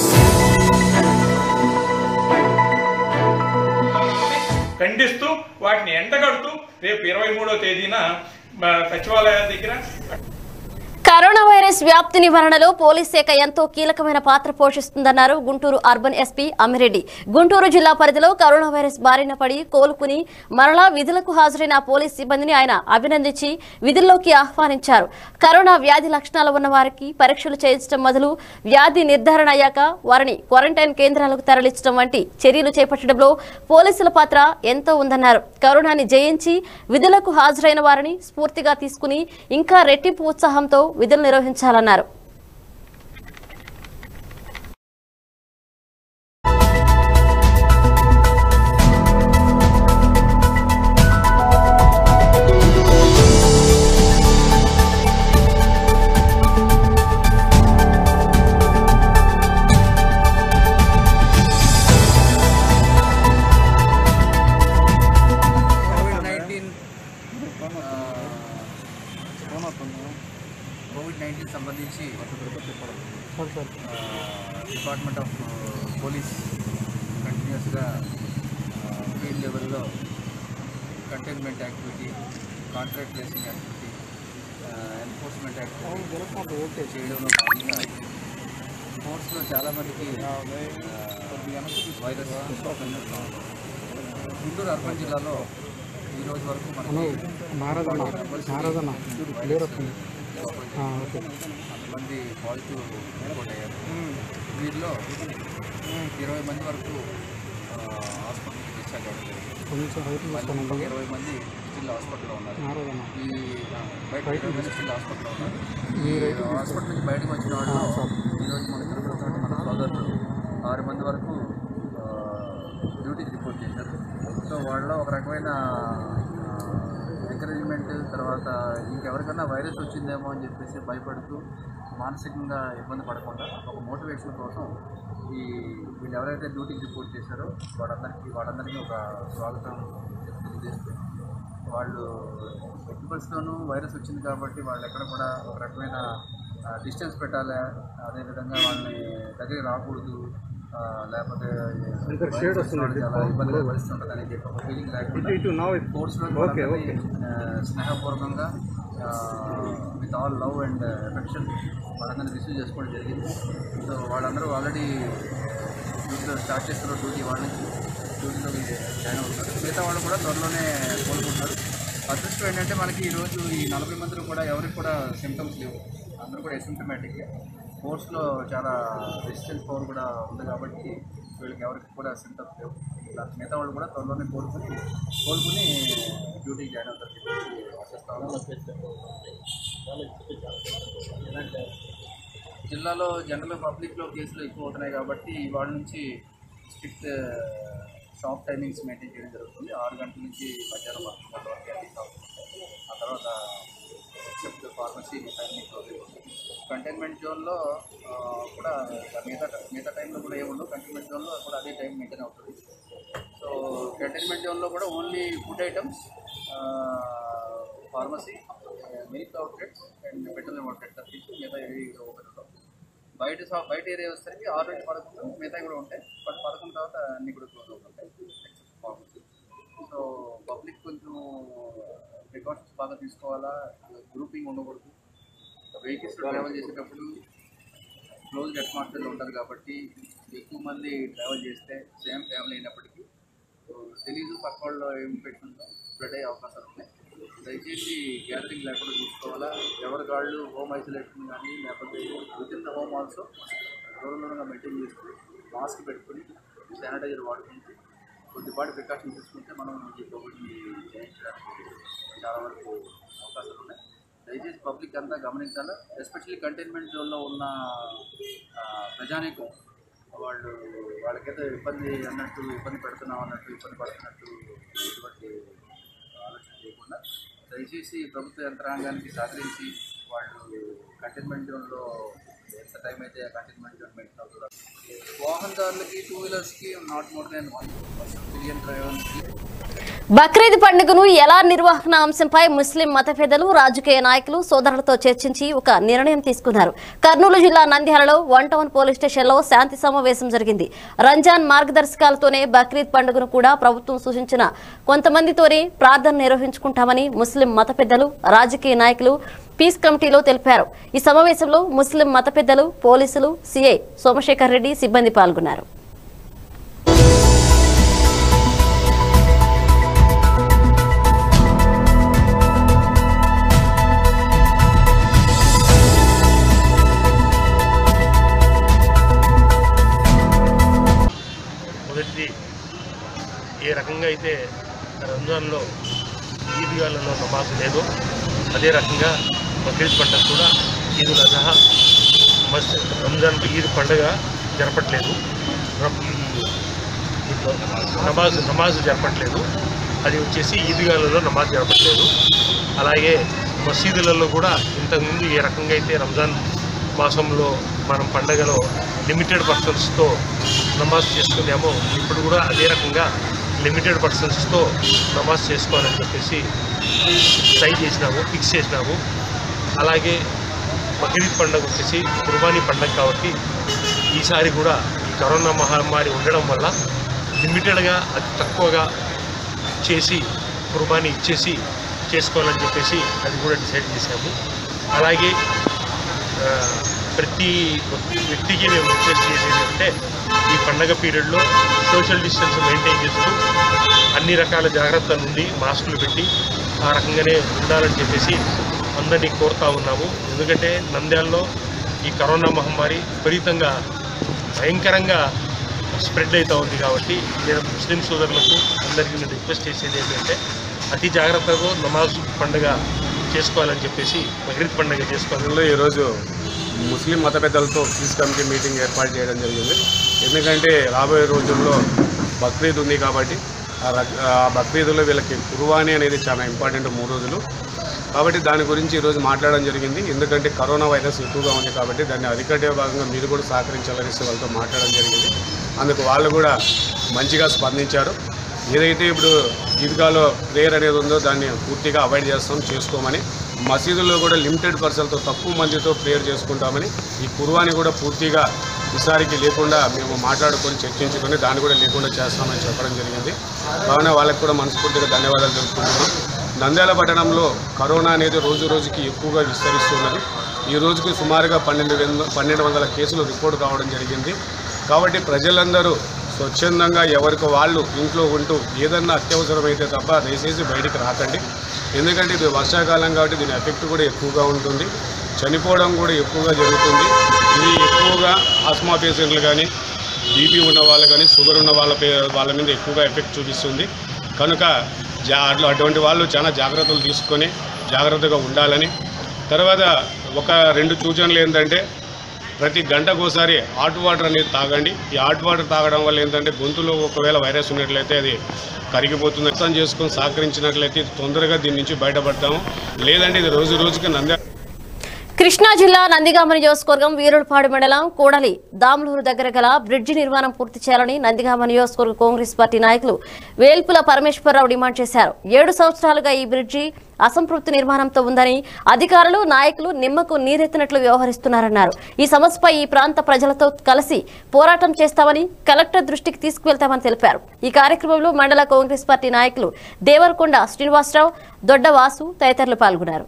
[SPEAKER 11] ఖండిస్తూ వాటిని ఎండగడుతూ రేపు 23వ తేదీన సచివాలయాల దగ్గర
[SPEAKER 2] కరోనా వైరస్ వ్యాప్తి నివారణలో పోలీస్ శాఖ ఎంతో కీలకమైన పాత్ర పోషిస్తుందన్నారు గుంటూరు అర్బన్ ఎస్పీ అమ్మిరెడ్డి. గుంటూరు జిల్లా పరిధిలో కరోనా వైరస్ బారిన పడి కోలుకుని మరలా విధులకు హాజరైన పోలీస్ సిబ్బందిని ఆయన అభినందించి విధుల్లోకి ఆహ్వానించారు. కరోనా వ్యాధి లక్షణాలు ఉన్న వారికి పరీక్షలు చేయించడం మొదలు వ్యాధి నిర్ధారణ అయ్యాక వారిని క్వారంటైన్ కేంద్రాలకు తరలించడం వంటి చర్యలు చేపట్టడంలో పోలీసుల పాత్ర ఎంతో ఉందన్నారు. కరోనాని జయించి విధులకు హాజరైన వారిని స్ఫూర్తిగా తీసుకుని ఇంకా రెట్టింపు ఉత్సాహంతో విధులు నిర్వహించాలన్నారు.
[SPEAKER 5] కోవిడ్-19 సంబంధించి డిపార్ట్మెంట్ ఆఫ్ పోలీస్ కంటిన్యూస్గా ఫీల్డ్ లెవెల్లో containment activity, contract tracing activity, enforcement activity చేయడంలో భాగంగా ఫోర్స్లో చాలామందికి వైరస్ గుంటూరు అర్బన్ జిల్లాలో ఈరోజు వరకు మనకి అంతమంది పాజిటివ్ రిపోర్ట్ అయ్యారు. వీరిలో 20 మంది వరకు హాస్పిటల్కి డిశ్చార్జ్ అవ్వడం, 20 మంది స్టిల్ హాస్పిటల్లో ఉన్నారు. ఈ బయట స్టిల్ హాస్పిటల్లో ఉన్నారు. ఈ హాస్పిటల్ నుంచి బయటకు వచ్చిన వాళ్ళు ఈరోజు మన తిరుగుతున్నటువంటి మన సోదరులు 6 మంది వరకు డ్యూటీకి రిపోర్ట్ చేశారు. సో వాళ్ళలో ఒక రకమైన ఎంకరేజ్మెంట్, తర్వాత ఇంకెవరికైనా వైరస్ వచ్చిందేమో అని చెప్పేసి భయపడుతూ మానసికంగా ఇబ్బంది పడకుండా ఒక మోటివేషన్ కోసం వీళ్ళు ఎవరైతే డ్యూటీకి రిపోర్ట్ చేశారో వాళ్ళందరికీ ఒక స్వాగతం తెలియజేస్తే, వాళ్ళు ఎక్విపల్స్లోనూ వైరస్ వచ్చింది కాబట్టి వాళ్ళు ఎక్కడ కూడా ఒక రకమైన డిస్టెన్స్ పెట్టాలి, అదేవిధంగా వాళ్ళని దగ్గరికి రాకూడదు, లేకపోతే చాలా ఇబ్బందిగా పరిస్థితి ఉంటుందని చెప్పి ఒక ఫీలింగ్ లేకుండా కోర్సులో స్నేహపూర్వకంగా with all love and affection వాళ్ళందరినీ రిసీవ్ చేసుకోవడం జరిగింది. సో వాళ్ళందరూ ఆల్రెడీ డ్యూటీలో స్టార్ట్ చేస్తున్నారు. డ్యూటీలోకి జాయిన్ అవుతున్నారు. మిగతా వాళ్ళు కూడా త్వరలోనే కోలుకుంటున్నారు. అదృష్టం ఏంటంటే మనకి ఈరోజు ఈ 40 మందిలో కూడా ఎవరికి కూడా సిమ్టమ్స్ లేవు. అందరూ కూడా అసిమ్టమాటిక్. కోర్స్లో చాలా రెసిస్టెన్స్ పవర్ కూడా ఉంది కాబట్టి వీళ్ళకి ఎవరికి కూడా సిమ్టమ్స్ లేవు. మిగతా వాళ్ళు కూడా త్వరలోనే కోలుకుని డ్యూటీకి జాయిన్ అవుతారు. జిల్లాలో జనరల్ పబ్లిక్లో కేసులు ఎక్కువ అవుతున్నాయి కాబట్టి ఇవాళ నుంచి స్ట్రిక్ట్ షాప్ టైమింగ్స్ మెయింటైన్ చేయడం జరుగుతుంది. 6 గంటల నుంచి మధ్యాహ్నం 12 గంటల వరకు ఆ తర్వాత ఎక్సెప్ట్ ఫార్మసీ టైమింగ్ కంటైన్మెంట్ జోన్లో కూడా మిగతా టైంలో కూడా ఏముండవు. కంటైన్మెంట్ జోన్లో కూడా అదే టైం మెయింటైన్ అవుతుంది. సో
[SPEAKER 12] కంటైన్మెంట్ జోన్లో కూడా only food items, pharmacy, milk outlets and petroleum outlets తప్పించి మిగతా ఏవి ఓపెన్ ఉండవు. బయట ఏరియా వచ్చేసరికి 6 నుంచి 11 మిగతా కూడా ఉంటాయి. బట్ 11 తర్వాత అన్నీ కూడా క్లోజ్ అవుతుంటాయి ఫార్మసీ. సో పబ్లిక్ కొంచెం ప్రికాషన్స్ బాగా తీసుకోవాలా, గ్రూపింగ్ ఉండకూడదు. వెహికల్స్లో ట్రావెల్ చేసేటప్పుడు క్లోజ్ అట్మాస్ఫియర్లో ఉంటుంది కాబట్టి ఎక్కువ మంది ట్రావెల్ చేస్తే సేమ్ ఫ్యామిలీ అయినప్పటికీ తెలీదు పక్క వాళ్ళు ఏం పెట్టుకుంటో స్ప్రెడ్ అయ్యే అవకాశాలు ఉన్నాయి. దయచేసి గ్యాదరింగ్ లేకుండా చూసుకోవాలా. ఎవరి వాళ్ళు హోమ్ ఐసోలేషన్ కానీ లేకపోతే వితిన్ ద హోమ్ ఆల్సో దూరంగా మెయింటైన్ చేస్తూ మాస్క్ పెట్టుకుని శానిటైజర్ వాడుకుంటూ కొద్దిపాటి ప్రికాషన్ తీసుకుంటే మనం ఈ కోవిడ్ని జయించడానికి చాలా వరకు అవకాశాలు ఉన్నాయి. దయచేసి పబ్లిక్ అంతా గమనించాలా. ఎస్పెషల్లీ కంటైన్మెంట్ జోన్లో ఉన్న ప్రజానీకం వాళ్ళకైతే ఇబ్బంది పెడుతున్నాం అన్నట్టు ఇబ్బంది పడుతున్నట్టు ఎటువంటి ఆలోచన చేయకుండా దయచేసి ప్రభుత్వ యంత్రాంగానికి సహకరించి వాళ్ళు కంటైన్మెంట్ జోన్లో ఎంత టైం అయితే కంటైన్మెంట్ జోన్ మెయింటైన్ అవుతుందో వాహనదారులకి 2 వీలర్స్కి నాట్ మోర్ దాన్ 1 బిలియన్ డ్రైవర్స్కి
[SPEAKER 2] బక్రీద్ పండుగను ఎలా నిర్వహణ అంశంపై ముస్లిం మత పెద్దలు, రాజకీయ నాయకులు సోదరులతో చర్చించి ఒక నిర్ణయం తీసుకున్నారు. కర్నూలు జిల్లా నంద్యాలలో 1 టౌన్ పోలీస్ స్టేషన్లో శాంతి సమావేశం జరిగింది. రంజాన్ మార్గదర్శకాలతోనే బక్రీద్ పండుగను కూడా ప్రభుత్వం సూచించిన కొంతమందితోనే ప్రార్థన నిర్వహించుకుంటామని ముస్లిం మత పెద్దలు, రాజకీయ నాయకులు పీస్ కమిటీలో తెలిపారు. ఈ సమావేశంలో ముస్లిం మత పెద్దలు, పోలీసులు, సిఐ సోమశేఖర్ రెడ్డి సిబ్బంది పాల్గొన్నారు.
[SPEAKER 13] ఏ రకంగా అయితే రంజాన్లో ఈద్గాలలో నమాజ్ లేదో అదే రకంగా బక్రీద్ పండుగ కూడా ఈదుల సహా రంజాన్ ఈద్ పండుగ జరపట్లేదు, నమాజ్ జరపట్లేదు. అది వచ్చేసి ఈద్గాలలో నమాజ్ జరపట్లేదు. అలాగే మసీదులలో కూడా ఇంతకుముందు ఏ రకంగా అయితే రంజాన్ మాసంలో మనం పండగలో లిమిటెడ్ పర్సన్స్తో నమాజ్ చేసుకున్నామో ఇప్పుడు కూడా అదే రకంగా లిమిటెడ్ పర్సన్స్తో నమాజ్ చేసుకోవాలని చెప్పేసి ఫిక్స్ చేసినాము. అలాగే బక్రీద్ పండుగ వచ్చేసి కుర్బానీ పండుగ కాబట్టి ఈసారి కూడా ఈ కరోనా మహమ్మారి ఉండడం వల్ల లిమిటెడ్గా అతి తక్కువగా చేసి కుర్బానీ ఇచ్చేసి చేసుకోవాలని చెప్పేసి అది కూడా డిసైడ్ చేశాము. అలాగే ప్రతి వ్యక్తికి మేము రిక్వెస్ట్ చేసేది అంటే ఈ పండగ పీరియడ్లో సోషల్ డిస్టెన్స్ మెయింటైన్ చేస్తూ అన్ని రకాల జాగ్రత్తల నుండి మాస్కులు పెట్టి ఆ రకంగానే ఉండాలని చెప్పేసి అందరినీ కోరుతూ ఉన్నాము. ఎందుకంటే నంద్యాలలో ఈ కరోనా మహమ్మారి విపరీతంగా భయంకరంగా స్ప్రెడ్ అవుతూ ఉంది కాబట్టి నేను ముస్లిం సోదరులకు అందరికీ నేను రిక్వెస్ట్ చేసేది ఏంటంటే అతి జాగ్రత్తగా నమాజ్ పండుగ చేసుకోవాలని చెప్పేసి బక్రీద్ పండుగ చేసుకోవాలని
[SPEAKER 14] ఈరోజు ముస్లిం మత పెద్దలతో పీస్ కమిటీ మీటింగ్ ఏర్పాటు చేయడం జరిగింది. ఎందుకంటే రాబోయే రోజుల్లో బక్రీద్ ఉంది కాబట్టి ఆ బక్రీద్లో వీళ్ళకి కుర్బానీ అనేది చాలా ఇంపార్టెంట్ 3 రోజులు కాబట్టి దాని గురించి ఈరోజు మాట్లాడడం జరిగింది. ఎందుకంటే కరోనా వైరస్ ఎక్కువగా ఉంది కాబట్టి దాన్ని అరికట్టే భాగంగా మీరు కూడా సహకరించాలనేసి వాళ్ళతో మాట్లాడడం జరిగింది. అందుకు వాళ్ళు కూడా మంచిగా స్పందించారు. ఏదైతే ఇప్పుడు ఈద్గాలో ప్రేయర్ అనేది ఉందో దాన్ని పూర్తిగా అవాయిడ్ చేసుకోమని, మసీదుల్లో కూడా లిమిటెడ్ పర్సన్తో తక్కువ మందితో ప్రేయర్ చేసుకుంటామని, ఈ కుర్బానీ కూడా పూర్తిగా ఈసారికి లేకుండా మేము మాట్లాడుకొని చర్చించుకొని దాన్ని కూడా లేకుండా చేస్తామని చెప్పడం జరిగింది. కావున వాళ్ళకి కూడా మనస్ఫూర్తిగా ధన్యవాదాలు తెలుపుకుంటున్నాం. నంద్యాల పట్టణంలో కరోనా అనేది రోజు రోజుకి ఎక్కువగా విస్తరిస్తున్నది. ఈ రోజుకి సుమారుగా 1200 కేసులు రిపోర్ట్ కావడం జరిగింది. కాబట్టి ప్రజలందరూ స్వచ్ఛందంగా ఎవరికి వాళ్ళు ఇంట్లో ఉంటూ ఏదన్నా అత్యవసరమైతే తప్ప దయచేసి బయటికి రాకండి. ఎందుకంటే ఇది వర్షాకాలం కాబట్టి దీని ఎఫెక్ట్ కూడా ఎక్కువగా ఉంటుంది, చనిపోవడం కూడా ఎక్కువగా జరుగుతుంది. ఇది ఎక్కువగా ఆస్మా పేషెంట్లు కానీ, బీపీ ఉన్న వాళ్ళు కానీ, షుగర్ ఉన్న వాళ్ళ మీద ఎక్కువగా ఎఫెక్ట్ చూపిస్తుంది. కనుక అటువంటి వాళ్ళు చాలా జాగ్రత్తలు తీసుకొని జాగ్రత్తగా ఉండాలని. తర్వాత ఒక 2 సూచనలు ఏంటంటే ప్రతి గంటకోసారి హాట్ వాటర్ అనేది తాగండి. ఈ హాట్ వాటర్ తాగడం వల్ల ఏంటంటే గొంతులో ఒకవేళ వైరస్ ఉన్నట్లయితే అది కరిగిపోతుంది. అర్థం చేసుకొని సహకరించినట్లయితే తొందరగా దీని నుంచి బయటపడతాము. లేదంటే ఇది రోజు రోజుకి
[SPEAKER 2] కృష్ణా జిల్లా నందిగామ నియోజకవర్గం వీరులపాడు మండలం కోడలి దాములూరు దగ్గర గల బ్రిడ్జి నిర్మాణం పూర్తి చేయాలని నందిగామ నియోజకవర్గ కాంగ్రెస్ పార్టీ నాయకులు వేల్పుల పరమేశ్వరరావు డిమాండ్ చేశారు. 7 సంవత్సరాలుగా ఈ బ్రిడ్జి అసంపూర్తి నిర్మాణంతో ఉందని అధికారులు నాయకులు నిమ్మకు నీరెత్తినట్లు వ్యవహరిస్తున్నారన్నారు. ఈ సమస్యపై ఈ ప్రాంత ప్రజలతో కలిసి పోరాటం చేస్తామని కలెక్టర్ దృష్టికి తీసుకువెళ్తామని తెలిపారు. ఈ కార్యక్రమంలో మండల కాంగ్రెస్ పార్టీ నాయకులు దేవరకొండ శ్రీనివాసరావు, దొడ్డవాసు తదితరులు పాల్గొన్నారు.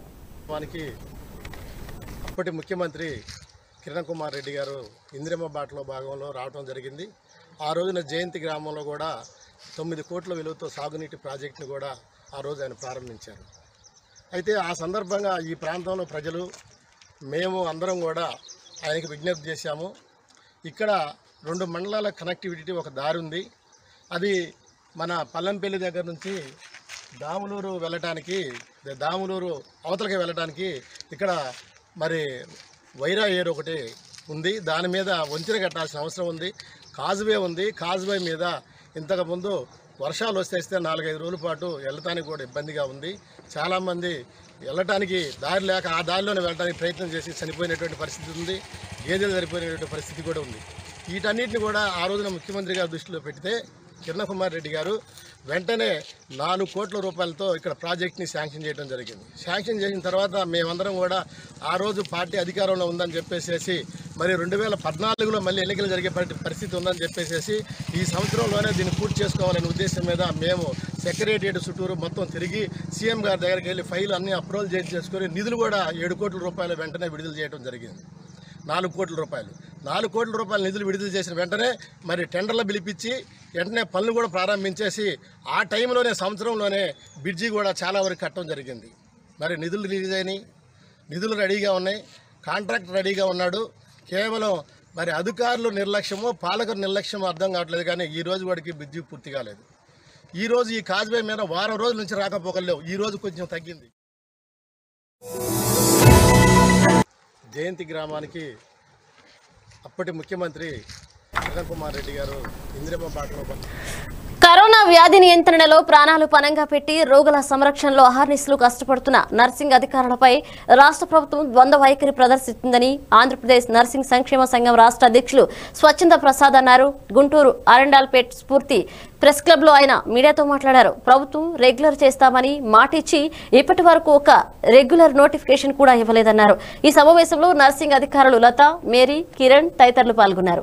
[SPEAKER 15] అప్పటి ముఖ్యమంత్రి కిరణ్ కుమార్ రెడ్డి గారు ఇందిరమ్మ బాటలో భాగంలో రావడం జరిగింది. ఆ రోజున జయంతి గ్రామంలో కూడా 9 కోట్ల విలువతో సాగునీటి ప్రాజెక్టును కూడా ఆ రోజు ఆయన ప్రారంభించారు. అయితే ఆ సందర్భంగా ఈ ప్రాంతంలో ప్రజలు మేము అందరం కూడా ఆయనకి విజ్ఞప్తి చేశాము. ఇక్కడ 2 మండలాల కనెక్టివిటీ ఒక దారి ఉంది. అది మన పల్లంపల్లి దగ్గర నుంచి దాములూరు వెళ్ళటానికి, దాములూరు అవతలకి వెళ్ళటానికి ఇక్కడ మరి వైరా ఏర్ ఒకటి ఉంది. దాని మీద వంతెన కట్టాల్సిన అవసరం ఉంది. కాజ్వే ఉంది. కాజ్వే మీద ఇంతకుముందు వర్షాలు వస్తే 4-5 రోజుల పాటు వెళ్ళటానికి కూడా ఇబ్బందిగా ఉంది. చాలామంది వెళ్ళటానికి దారి లేక ఆ దారిలోనే వెళ్ళడానికి ప్రయత్నం చేసి చనిపోయినటువంటి పరిస్థితి ఉంది. గేదెలు చనిపోయినటువంటి పరిస్థితి కూడా ఉంది. వీటన్నిటిని కూడా ఆ రోజున ముఖ్యమంత్రి గారు దృష్టిలో పెడితే కిరణ్ కుమార్ రెడ్డి గారు వెంటనే 4 కోట్ల రూపాయలతో ఇక్కడ ప్రాజెక్ట్ని శాంక్షన్ చేయడం జరిగింది. శాంక్షన్ చేసిన తర్వాత మేమందరం కూడా ఆ రోజు పార్టీ అధికారంలో ఉందని చెప్పేసి మరి 2014లో మళ్ళీ ఎన్నికలు జరిగే పరిస్థితి ఉందని చెప్పేసి ఈ సంవత్సరంలోనే దీన్ని పూర్తి చేసుకోవాలనే ఉద్దేశం మీద మేము సెక్రటేరియట్ చుట్టూరు మొత్తం తిరిగి సీఎం గారి దగ్గరికి వెళ్ళి ఫైల్ అన్ని అప్రూవల్ చేసుకొని నిధులు కూడా 7 కోట్ల రూపాయలు వెంటనే విడుదల చేయడం జరిగింది. 4 కోట్ల రూపాయలు 4 కోట్ల రూపాయల నిధులు విడుదల చేసిన వెంటనే మరి టెండర్లు పిలిపించి వెంటనే పనులు కూడా ప్రారంభించేసి ఆ టైంలోనే సంవత్సరంలోనే బ్రిడ్జి కూడా చాలా వరకు కట్టడం జరిగింది. మరి నిధులు రిలీజ్ అయినాయి, నిధులు రెడీగా ఉన్నాయి, కాంట్రాక్టర్ రెడీగా ఉన్నాడు. కేవలం మరి అధికారులు నిర్లక్ష్యమో పాలకుల నిర్లక్ష్యమో అర్థం కావట్లేదు. కానీ ఈ రోజు వాడికి బ్రిడ్జి పూర్తి కాలేదు. ఈరోజు ఈ కాజ్వే మీద వారం రోజుల నుంచి రాకపోకలేవు. ఈరోజు కొంచెం తగ్గింది. జయంతి గ్రామానికి అప్పటి ముఖ్యమంత్రి కిరణ్ కుమార్ రెడ్డి గారు ఇందిరమ్మ బాటలో
[SPEAKER 2] కరోనా వ్యాధి నియంత్రణలో ప్రాణాలు పణంగా పెట్టి రోగుల సంరక్షణలో అహర్నిశలు కష్టపడుతున్న నర్సింగ్ అధికారులపై రాష్ట్ర ప్రభుత్వం ద్వంద్వ వైఖరి ప్రదర్శిస్తుందని ఆంధ్రప్రదేశ్ నర్సింగ్ సంక్షేమ సంఘం రాష్ట్ర అధ్యక్షులు స్వచ్ఛంద ప్రసాద్ అన్నారు. గుంటూరు అరండాల్పేట్ స్ఫూర్తి ప్రెస్ క్లబ్ లో ఆయన మీడియాతో మాట్లాడారు. ప్రభుత్వం రెగ్యులర్ చేస్తామని మాటిచ్చి ఇప్పటి వరకు ఒక రెగ్యులర్ నోటిఫికేషన్ కూడా ఇవ్వలేదన్నారు. ఈ సమావేశంలో నర్సింగ్ అధికారులు లత, మేరీ, కిరణ్ తదితరులు పాల్గొన్నారు.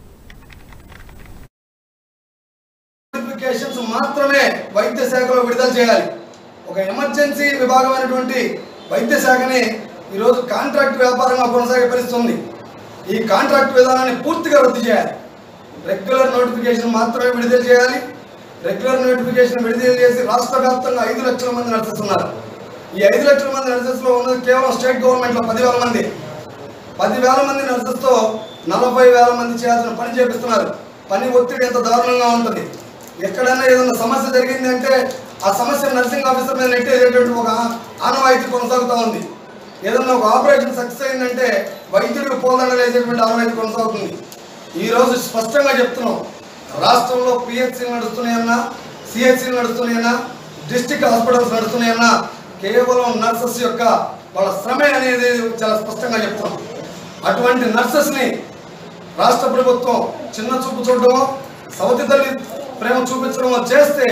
[SPEAKER 16] నోటిఫికేషన్స్ మాత్రమే వైద్య శాఖలో విడుదల చేయాలి. ఒక ఎమర్జెన్సీ విభాగమైనటువంటి వైద్య శాఖని ఈరోజు కాంట్రాక్ట్ వ్యాపారంగా కొనసాగే పరిస్థితి ఉంది. ఈ కాంట్రాక్ట్ విధానాన్ని పూర్తిగా రద్దు చేయాలి. రెగ్యులర్ నోటిఫికేషన్ మాత్రమే విడుదల చేయాలి. రెగ్యులర్ నోటిఫికేషన్ విడుదల చేసి రాష్ట్ర వ్యాప్తంగా 5 లక్షల మంది నర్సెస్ ఉన్నారు. ఈ 5 లక్షల మంది నర్సెస్లో ఉన్నది కేవలం స్టేట్ గవర్నమెంట్లో 10,000 మంది. 10,000 మంది నర్సెస్తో 40,000 మంది చేయాల్సిన పని చేపిస్తున్నారు. పని ఒత్తిడి ఎంత దారుణంగా ఉంటుంది. ఎక్కడైనా ఏదైనా సమస్య జరిగింది అంటే ఆ సమస్య నర్సింగ్ ఆఫీసర్ మీద నెట్టేటటువంటి ఒక ఆనవాయితీ కొనసాగుతూ ఉంది. ఏదన్నా ఒక ఆపరేషన్ సక్సెస్ అయిందంటే వైద్యుడికి పోదండలు వేసేటువంటి ఆనవాయితీ కొనసాగుతుంది. ఈరోజు స్పష్టంగా చెప్తున్నాం, రాష్ట్రంలో పిహెచ్సీలు నడుస్తున్నాయన్నా, సిహెచ్సీలు నడుస్తున్నాయన్నా, డిస్ట్రిక్ట్ హాస్పిటల్స్ నడుస్తున్నాయన్నా కేవలం నర్సెస్ యొక్క వాళ్ళ శ్రమే అనేది చాలా స్పష్టంగా చెప్తున్నాం. అటువంటి నర్సెస్ని రాష్ట్ర ప్రభుత్వం చిన్న చూపు చూడటమో, సవతి తల్లి ప్రేమ చూపించడమో చేస్తే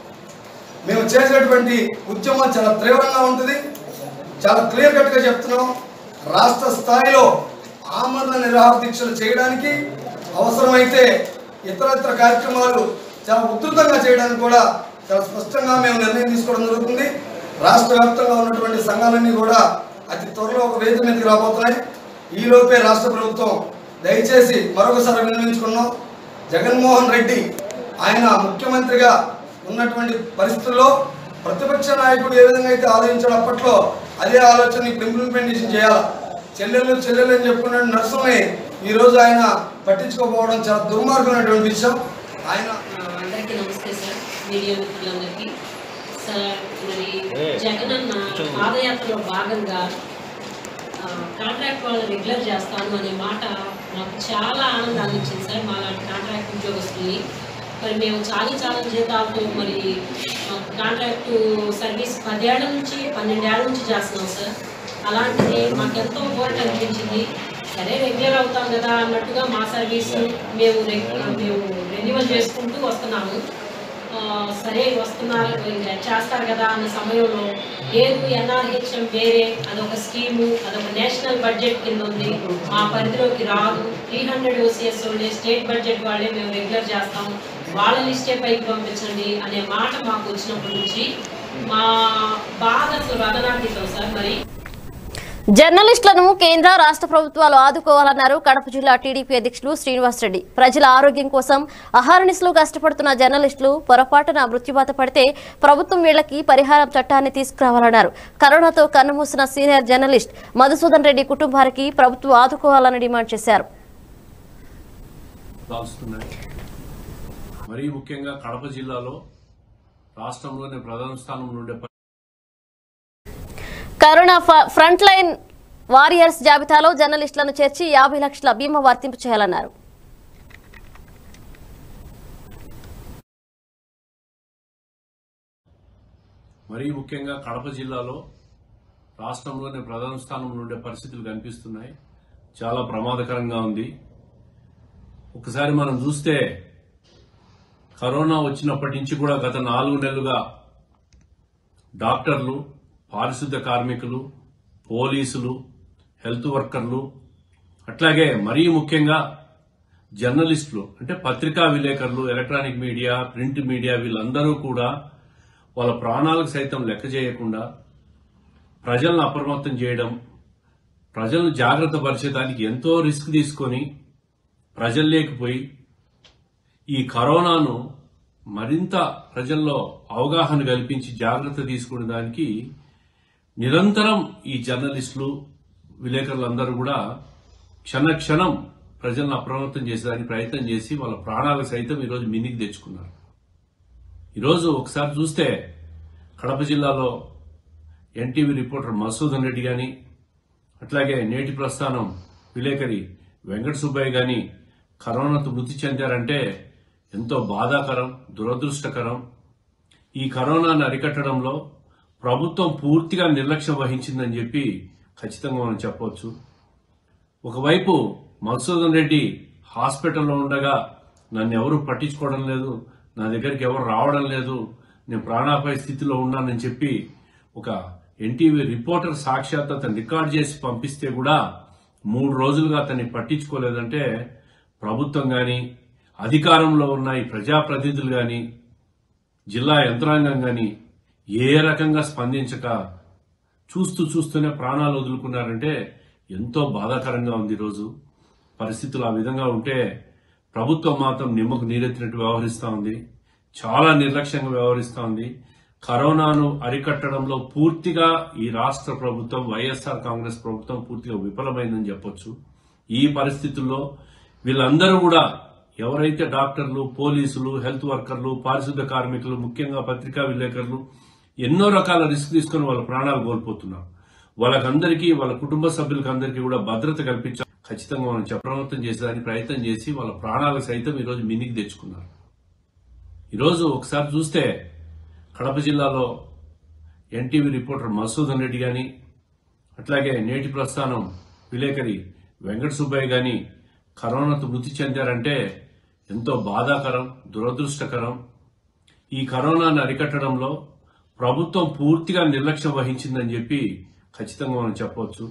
[SPEAKER 16] మేము చేసేటువంటి ఉద్యమం చాలా తీవ్రంగా ఉంటుంది. చాలా క్లియర్ కట్గా చెప్తున్నాం. రాష్ట్ర స్థాయిలో ఆమరణ నిరాహార దీక్షలు చేయడానికి, అవసరమైతే ఇతరత్ర కార్యక్రమాలు చాలా ఉధృతంగా చేయడానికి కూడా చాలా స్పష్టంగా మేము నిర్ణయం తీసుకోవడం జరుగుతుంది. రాష్ట్ర వ్యాప్తంగా ఉన్నటువంటి సంఘాలన్నీ కూడా అతి త్వరలో ఒక వేదిక మీదకి రాబోతున్నాయి. ఈలోపే రాష్ట్ర ప్రభుత్వం దయచేసి మరొకసారి విన్నవించుకున్నాం, జగన్మోహన్ రెడ్డి ఆయన ముఖ్యమంత్రిగా ఉన్నటువంటి పరిస్థితుల్లో ప్రతిపక్ష నాయకుడు ఏ విధంగా అయితే ఆలోచించాడు అప్పట్లో అదే ఆలోచన ఇప్పుడు ఇంప్లిమెంటేషన్ చేయాలి. చెల్లెలు అని చెప్పుకున్న నర్సుల్ని ఈరోజు ఆయన పట్టించుకోకపోవడం చాలా దుర్మార్గమైనటువంటి విషయం. ఆయన
[SPEAKER 17] అందరికీ నమస్తే సార్, మీడియా మిత్రులందరికీ. సార్ మరి జగనన్న పాదయాత్రలో భాగంగా కాంట్రాక్ట్ వాళ్ళు రెగ్యులర్ చేస్తాను అనే మాట నాకు చాలా ఆనందాన్ని ఇచ్చింది సార్. మా లాంటి కాంట్రాక్ట్ ఉద్యోగస్తుల్ని మరి మేము చాలా జీతాలతో మరి కాంట్రాక్టు సర్వీస్ 10 ఏళ్ల నుంచి 12 ఏళ్ల నుంచి చేస్తున్నాం సార్. అలాంటిది మాకెంతో ఊరట అనిపించింది. సరే రెగ్యులర్ అవుతాం కదా అన్నట్టుగా మా సర్వీస్ మేము రెన్యువల్ చేసుకుంటూ వస్తున్నాము. సరే వస్తున్నారు చేస్తారు కదా అన్న సమయంలో లేదు ఎన్ఆర్హెచ్ఎం వేరే, అదొక స్కీము, అదొక నేషనల్ బడ్జెట్ కింద ఉంది, మా పరిధిలోకి రాదు. 300 OCS వాళ్ళే స్టేట్ బడ్జెట్ వాళ్ళే మేము రెగ్యులర్ చేస్తాం, వాళ్ళ లిస్టే పైకి పంపించండి అనే మాట మాకు వచ్చినప్పటి నుంచి మా బాధ అసలు రగనాతీతం సార్. మరి
[SPEAKER 2] జర్నలిస్టులను కేంద్ర రాష్ట్ర ప్రభుత్వాలు ఆదుకోవాలన్నారు కడప జిల్లా టీడీపీ అధ్యక్షులు శ్రీనివాసరెడ్డి. ప్రజల ఆరోగ్యం కోసం అహర్నిశలు కష్టపడుతున్న జర్నలిస్టులు పొరపాటున మృత్యుబాట పడితే ప్రభుత్వం వీళ్లకి పరిహారం చట్టాన్ని తీసుకురావాలన్నారు. కరోనాతో కన్నుమూసిన సీనియర్ జర్నలిస్ట్ మధుసూదన్ రెడ్డి కుటుంబానికి ప్రభుత్వం ఆదుకోవాలని డిమాండ్ చేశారు.
[SPEAKER 18] మరీ ముఖ్యంగా కడప జిల్లాలో రాష్ట్రంలోనే ప్రధాన స్థానంలో ఉండే
[SPEAKER 2] కరోనా ఫ్రంట్ లైన్ వారియర్స్ జాబితాలో జర్నలిస్టులను చేర్చి 50 లక్షల బీమా వర్తింపు చేయాలన్నారు.
[SPEAKER 18] మరీ ముఖ్యంగా కడప జిల్లాలో రాష్ట్రంలోనే ప్రధాన స్థానంలో ఉండే పరిస్థితులు కనిపిస్తున్నాయి. చాలా ప్రమాదకరంగా ఉంది. ఒకసారి మనం చూస్తే కరోనా వచ్చినప్పటి నుంచి కూడా గత 4 నెలలుగా డాక్టర్లు, పారిశుద్ధ్య కార్మికులు, పోలీసులు, హెల్త్ వర్కర్లు, అట్లాగే మరీ ముఖ్యంగా జర్నలిస్టులు అంటే పత్రికా విలేకరులు, ఎలక్ట్రానిక్ మీడియా, ప్రింట్ మీడియా వీళ్ళందరూ కూడా వాళ్ళ ప్రాణాలకు సైతం లెక్క చేయకుండా ప్రజలను అప్రమత్తం చేయడం, ప్రజలను జాగ్రత్త పరిచేదానికి ఎంతో రిస్క్ తీసుకొని ప్రజల్లోకి ఈ కరోనాను మరింత ప్రజల్లో అవగాహన కల్పించి జాగ్రత్త తీసుకునే దానికి నిరంతరం ఈ జర్నలిస్టులు, విలేకరులందరూ కూడా క్షణక్షణం ప్రజలను అప్రమత్తం చేసేదానికి ప్రయత్నం చేసి వాళ్ళ ప్రాణాలకు సైతం ఈరోజు మిన్నికి తెచ్చుకున్నారు. ఈరోజు ఒకసారి చూస్తే కడప జిల్లాలో ఎన్టీవీ రిపోర్టర్ మధుసూదన్ రెడ్డి గాని, అట్లాగే నేటి ప్రస్థానం విలేకరి వెంకట సుబ్బయ్య గాని కరోనాతో మృతి చెందారంటే ఎంతో బాధాకరం, దురదృష్టకరం. ఈ కరోనాను అరికట్టడంలో ప్రభుత్వం పూర్తిగా నిర్లక్ష్యం వహించిందని చెప్పి ఖచ్చితంగా మనం చెప్పవచ్చు. ఒకవైపు మధుసూదన్ రెడ్డి హాస్పిటల్లో ఉండగా నన్ను ఎవరు పట్టించుకోవడం లేదు, నా దగ్గరికి ఎవరు రావడం లేదు, నేను ప్రాణాపాయ స్థితిలో ఉన్నానని చెప్పి ఒక ఎన్టీవీ రిపోర్టర్ సాక్షాత్ అతను రికార్డ్ చేసి పంపిస్తే కూడా 3 రోజులుగా అతన్ని పట్టించుకోలేదంటే ప్రభుత్వం గాని, అధికారంలో ఉన్న ఈ ప్రజాప్రతినిధులు గాని, జిల్లా యంత్రాంగం గాని ఏ రకంగా స్పందించక చూస్తూనే ప్రాణాలు వదులుకున్నారంటే ఎంతో బాధాకరంగా ఉంది. ఈరోజు పరిస్థితులు ఆ విధంగా ఉంటే ప్రభుత్వం మాత్రం నిమ్మకు నీరెత్తినట్టు వ్యవహరిస్తూ ఉంది, చాలా నిర్లక్ష్యంగా వ్యవహరిస్తూ ఉంది. కరోనాను అరికట్టడంలో పూర్తిగా ఈ రాష్ట్ర ప్రభుత్వం, వైఎస్ఆర్ కాంగ్రెస్ ప్రభుత్వం పూర్తిగా విఫలమైందని చెప్పొచ్చు. ఈ పరిస్థితుల్లో వీళ్ళందరూ కూడా ఎవరైతే డాక్టర్లు, పోలీసులు, హెల్త్ వర్కర్లు, పారిశుద్ధ్య కార్మికులు, ముఖ్యంగా పత్రికా విలేకరులు ఎన్నో రకాల రిస్క్ తీసుకుని వాళ్ళ ప్రాణాలు కోల్పోతున్నారు. వాళ్ళకందరికీ, వాళ్ళ కుటుంబ సభ్యులకి అందరికీ కూడా భద్రత కల్పించాలి. ఖచ్చితంగా మనం అప్రమత్తం చేసేదానికి ప్రయత్నం చేసి వాళ్ళ ప్రాణాలు సైతం ఈరోజు మిన్నికి తెచ్చుకున్నారు. ఈరోజు ఒకసారి చూస్తే కడప జిల్లాలో ఎన్టీవీ రిపోర్టర్ మధుసూదన్ రెడ్డి గాని, అట్లాగే నేటి ప్రస్థానం విలేకరి వెంకట సుబ్బయ్య గాని కరోనాతో మృతి చెందారంటే ఎంతో బాధాకరం, దురదృష్టకరం. ఈ కరోనాను అరికట్టడంలో ప్రభుత్వం పూర్తిగా నిర్లక్ష్యం వహించిందని చెప్పి ఖచ్చితంగా మనం చెప్పవచ్చు.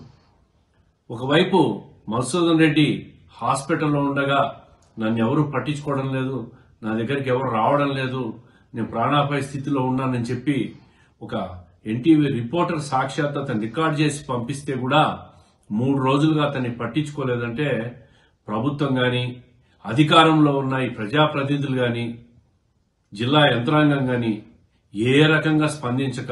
[SPEAKER 18] ఒకవైపు మధుసూదన్ రెడ్డి హాస్పిటల్లో ఉండగా నన్ను ఎవరు పట్టించుకోవడం లేదు, నా దగ్గరికి ఎవరు రావడం లేదు, నేను ప్రాణాపాయ స్థితిలో ఉన్నానని చెప్పి ఒక ఎన్టీవీ రిపోర్టర్ సాక్షాత్ అతను రికార్డ్ చేసి పంపిస్తే కూడా 3 రోజులుగా అతన్ని పట్టించుకోలేదంటే ప్రభుత్వం గాని, అధికారంలో ఉన్న ఈ ప్రజాప్రతినిధులు గాని, జిల్లా యంత్రాంగం గాని ఏ రకంగా స్పందించక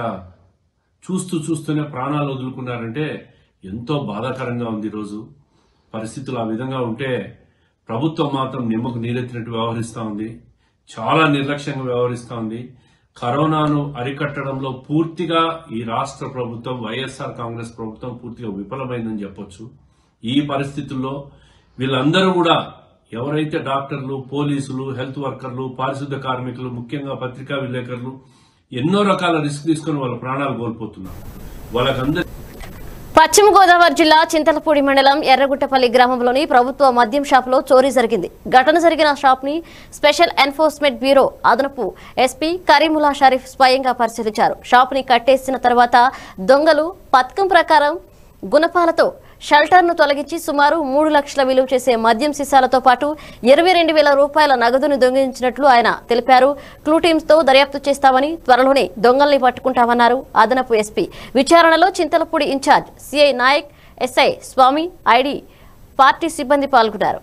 [SPEAKER 18] చూస్తూనే ప్రాణాలు వదులుకున్నారంటే ఎంతో బాధాకరంగా ఉంది. ఈరోజు పరిస్థితులు ఆ విధంగా ఉంటే ప్రభుత్వం మాత్రం నిమ్మకు నీరెత్తినట్టు వ్యవహరిస్తూ ఉంది, చాలా నిర్లక్ష్యంగా వ్యవహరిస్తూ ఉంది. కరోనాను అరికట్టడంలో పూర్తిగా ఈ రాష్ట్ర ప్రభుత్వం, వైఎస్ఆర్ కాంగ్రెస్ ప్రభుత్వం పూర్తిగా విఫలమైందని చెప్పొచ్చు. ఈ పరిస్థితుల్లో వీళ్ళందరూ కూడా ఎవరైతే డాక్టర్లు, పోలీసులు, హెల్త్ వర్కర్లు, పారిశుద్ధ్య కార్మికులు, ముఖ్యంగా పత్రికా విలేకరులు ఎన్నో రకాల రిస్క్ తీసుకుని వాళ్ళ ప్రాణాలు కోల్పోతున్నారు. వాళ్ళకందరూ
[SPEAKER 2] పశ్చిమ గోదావరి జిల్లా చింతలపూడి మండలం ఎర్రగుట్టపల్లి గ్రామంలోని ప్రభుత్వ మద్యం షాపులో చోరీ జరిగింది. ఘటన జరిగిన షాప్ ని స్పెషల్ ఎన్ఫోర్స్మెంట్ బ్యూరో అదనపు ఎస్పీ కరీముల్లా షరీఫ్ స్వయంగా పరిశీలించారు. షాప్ ని కట్టేసిన తర్వాత దొంగలు పథకం ప్రకారం గుణపాలతో షెల్టర్ ను తొలగించి సుమారు 3 లక్షల విలువ చేసే మద్యం సీసాలతో పాటు 22,000 రూపాయల నగదును దొంగిలించినట్లు ఆయన తెలిపారు. క్లూ టీమ్స్ తో దర్యాప్తు చేస్తామని, త్వరలోనే దొంగల్ని పట్టుకుంటామన్నారు అదనపు ఎస్పీ. విచారణలో Chintalapudi in-charge CI Nayak, SI Swamy, ID party సిబ్బంది పాల్గొన్నారు.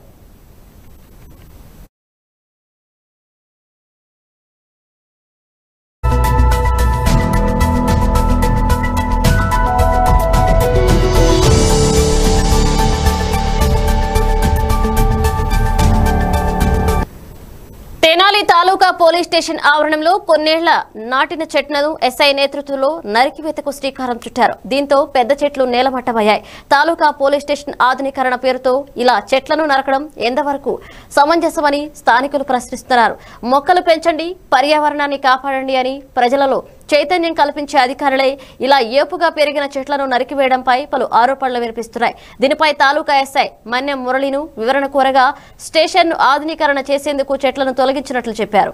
[SPEAKER 2] తెనాలి తాలూకా పోలీస్ స్టేషన్ ఆవరణంలో కొన్నేళ్ల నాటిన చెట్లను ఎస్ఐ నేతృత్వంలో నరికివేతకు శ్రీకారం చుట్టారు. దీంతో పెద్ద చెట్లు నేలమట్టమయ్యాయి. తాలూకా పోలీస్ స్టేషన్ ఆధునీకరణ పేరుతో ఇలా చెట్లను నరకడం ఎంతవరకు సమంజసమని స్థానికులు ప్రశ్నిస్తున్నారు. మొక్కలు పెంచండి, పర్యావరణాన్ని కాపాడండి అని ప్రజలలో చైతన్యం కల్పించే అధికారులే ఇలా ఏపుగా పెరిగిన చెట్లను నరికివేయడంపై పలు ఆరోపణలు వినిపిస్తున్నాయి. దీనిపై తాలూకా ఎస్ఐ మన్యం మురళిను వివరణ కోరగా స్టేషన్ను ఆధునీకరణ చేసేందుకు చెట్లను తొలగించినట్లు చెప్పారు.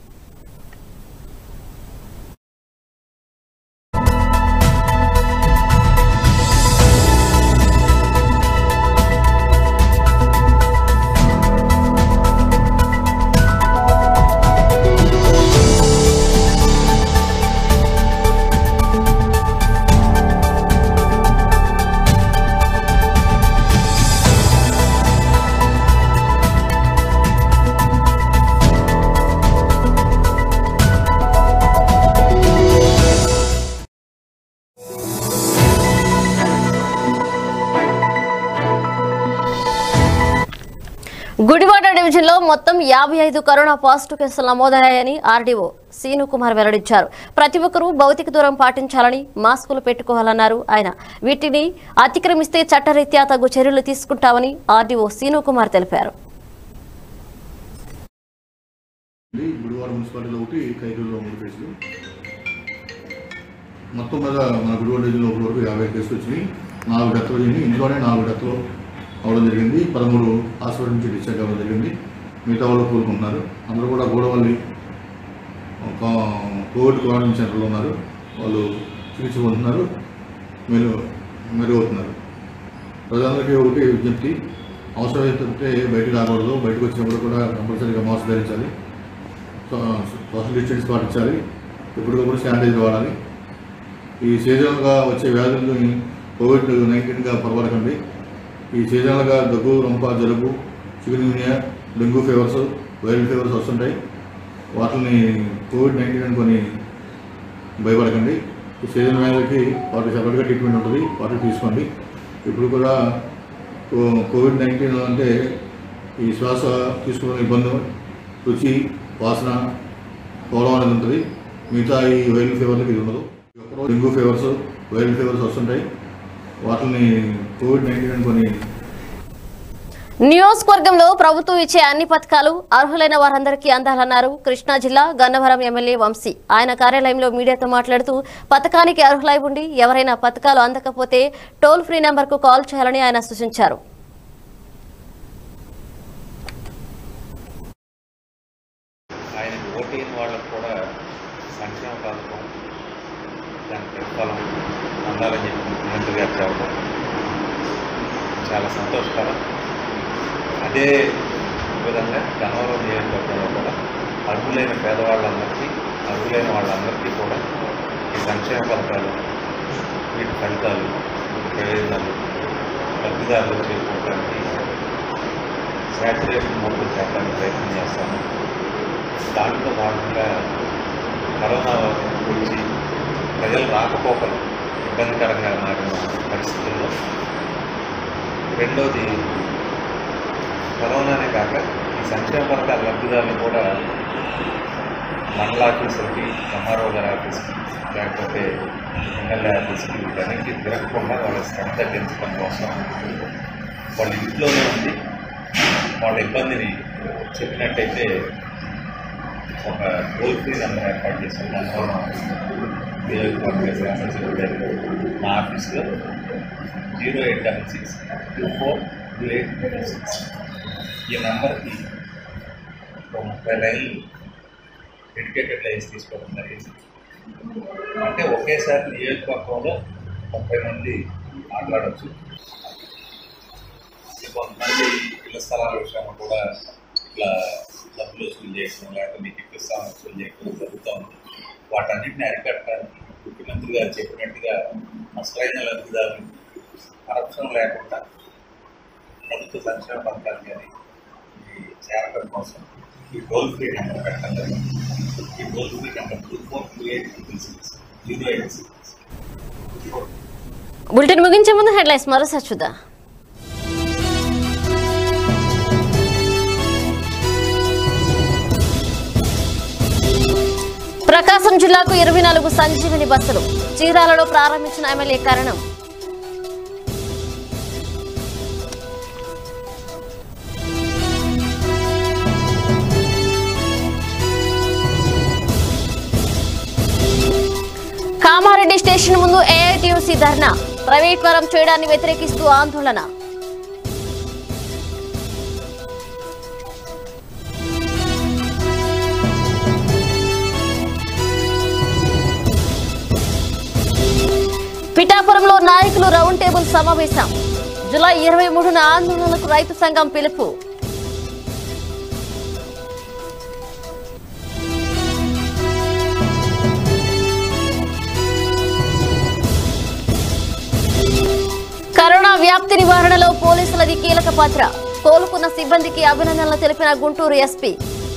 [SPEAKER 2] గుడివాడ డివిజన్లో మొత్తం 55 కరోనా పాజిటివ్ కేసులు నమోదయ్యాయని ఆర్డీఓ సీను కుమార్ వెల్లడించారు. ప్రతి ఒక్కరూ భౌతిక దూరం పాటించాలని, మాస్కులు పెట్టుకోవాలన్నారు ఆయన. వీటిని అతిక్రమిస్తే చట్టరీత్యా తగు చర్యలు తీసుకుంటామని ఆర్డీఓ సీను కుమార్ తెలిపారు.
[SPEAKER 19] గుడివాడ మున్సిపాలిటీలో ఒకటి, కైకూరులో 3 కేసులు, మొత్తం మీద మన గుడివాడ డివిజన్లో వరకు 50 కేసులు వచ్చినాయి. 4 డెత్లు వచ్చినాయి. ఇంట్లోనే 4 డెత్లు అవడం జరిగింది. 13 హాస్పిటల్ నుంచి డిశ్చార్జ్ అవ్వడం జరిగింది. మిగతా వాళ్ళు కోలుకుంటున్నారు. అందరూ కూడా గూడవల్లి కోవిడ్ క్వారంటైన్ సెంటర్లో ఉన్నారు. వాళ్ళు చికిత్స పొందుతున్నారు, మెరుగవుతున్నారు. ప్రజలందరికీ ఒకటి విజ్ఞప్తి, అవసరమైతే బయటకు రాకూడదు. బయటకు వచ్చినప్పుడు కూడా కంపల్సరీగా మాస్క్ ధరించాలి, సోషల్ డిస్టెన్స్ పాటించాలి, ఎప్పటికప్పుడు శానిటైజర్ వాడాలి. ఈ సీజనల్గా వచ్చే వ్యాధులని కోవిడ్-19గా పరవరకండి. ఈ సీజనల్గా దగ్గు, రొంప, జలుబు, chikungunya, dengue fevers, viral fevers వస్తుంటాయి. వాటిని కోవిడ్-19 అనుకొని భయపడకండి. ఈ సీజన్ వ్యాధులకి వాటికి సెపరేట్గా ట్రీట్మెంట్ ఉంటుంది, వాటిని తీసుకోండి. ఇప్పుడు కూడా కోవిడ్-19 అంటే ఈ శ్వాస తీసుకునే ఇబ్బంది, రుచి, వాసన పోవడం అనేది ఉంటుంది. మిగతా ఈ వైరల్ ఫీవర్లకి ఇది ఉండదు. డెంగ్యూ ఫీవర్స్, వైరల్ ఫీవర్స్ వస్తుంటాయి. వాటిని కోవిడ్-19 అనుకొని.
[SPEAKER 2] నియోజకవర్గంలో ప్రభుత్వం ఇచ్చే అన్ని పథకాలు అర్హులైన వారందరికీ అందాలన్నారు కృష్ణా జిల్లా గన్నవరం ఎమ్మెల్యే వంశీ. ఆయన కార్యాలయంలో మీడియాతో మాట్లాడుతూ పథకానికి అర్హులై ఉండి ఎవరైనా పథకాలు అందకపోతే టోల్ ఫ్రీ నెంబర్కు కాల్ చేయాలని ఆయన సూచించారు.
[SPEAKER 20] ఆయనకు ఓటైన వాళ్ళకు కూడా సంక్షేమ పథకం దాని ప్రతిఫలం అందాలని చెప్పి ముఖ్యమంత్రి గారు చెప్పడం చాలా సంతోషకరం. అదే విధంగా గన్నవరం నియోజకవర్గంలో కూడా అర్హులైన పేదవాళ్ళందరికీ, అర్హులైన వాళ్ళందరికీ కూడా ఈ సంక్షేమ పథకాలు, వీటి ఫలితాలు, వీటి ప్రయోజనాలు లబ్ధిదారులు చేరుకోవడానికి శాచురేషన్ మోడ్లో చేయడానికి ప్రయత్నం చేస్తాము. దాంట్లో భాగంగా కరోనా గురించి ప్రజలు రాకపోకలు ఇబ్బందికరంగా మారిన పరిస్థితుల్లో, రెండోది కరోనానే కాక ఈ సంక్షేమ పథకాల లబ్ధిదారులు కూడా మండల ఆఫీసులకి, ఎంఆర్ఓ గారి ఆఫీస్కి, లేకపోతే ఎమ్మెల్యే ఆఫీస్కి వీటన్నింటికి తిరగకుండా వాళ్ళ శ్రమ తగ్గించడం కోసం వాళ్ళ ఇంట్లోనే ఉంది వాళ్ళ ఇబ్బందిని చెప్పినట్టయితే ఒక టోల్ ఫ్రీ నెంబర్ ఏర్పాటు చేశాం. నియోజకవర్గ శాసనసభ్యులు మా ఆఫీస్లో 0866242826 ఈ నెంబర్కి 30 లైన్లు డెడికేటెడ్ లైన్స్ తీసుకోవడం జరిగింది. అంటే ఒకేసారి నియోజకవర్గంలో 30 మంది మాట్లాడవచ్చు. కొంతమంది ఇళ్ల స్థలాల విషయంలో కూడా ఇట్లా డబ్బులు వసూలు చేయడం లేకపోతే మీకు ఇప్పిస్తామని వసూలు చేయడం జరుగుతూ ఉంది. వాటన్నింటినీ అరికట్టడానికి ముఖ్యమంత్రి గారు చెప్పినట్టుగా అసలైన లబ్ధిదారులు కరప్షన్ లేకుండా ప్రభుత్వ సంక్షేమ పథకాలు కానీ ఈ చేరడం కోసం ఈ టోల్ ఫ్రీ నెంబర్ పెట్టడం జరిగింది. ఈ టోల్ ఫ్రీ నెంబర్ 242866
[SPEAKER 2] బులెటిన్ ముగించే ముందు హెడ్లైన్స్ మరోసారి చూద్దాం. ప్రకాశం జిల్లాకు 24 సంజీవిని బస్సులు చీరాలలో ప్రారంభించిన ఎమ్మెల్యే కరణం. కామారెడ్డి స్టేషన్ ముందు ఏఐటీయూసీ ధర్నా ప్రైవేట్ పరం చేయడాన్ని వ్యతిరేకిస్తూ ఆందోళన. పిఠాపురంలో నాయకులు రౌండ్ టేబుల్ సమావేశం. జూలై 23న ఆందోళనకు రైతు సంఘం పిలుపు. కరోనా వ్యాప్తి నివారణలో పోలీసులది కీలక పాత్ర. కోలుకున్న సిబ్బందికి అభినందనలు తెలిపిన గుంటూరు ఎస్పీ.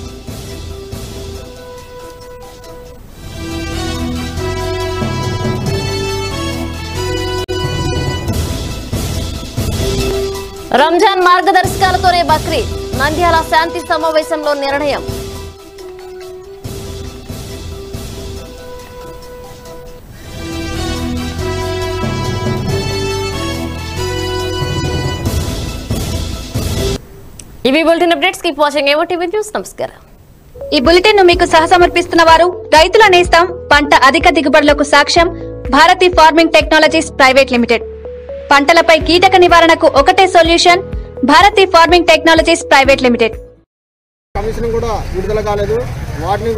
[SPEAKER 2] రంజాన్ మార్గదర్శకాలతోనే బక్రీద్ నంద్యాల శాంతి సమావేశంలో నిర్ణయం. ఇవి bulletin updates. Keep watching A one TV news. నమస్కారం.
[SPEAKER 1] ఈ బులెటిన్ ను మీకు సహసమర్పిస్తున్న వారు రైతుల నేస్తం పంట అధిక దిగుబడులకు సాక్ష్యం Bharati farming technologies private limited. పంటలపై కీటక నివారణకు ఒకటే solution Bharati farming technologies private limited.
[SPEAKER 15] Commission కూడా విడుదల కాలేదు. వాటిని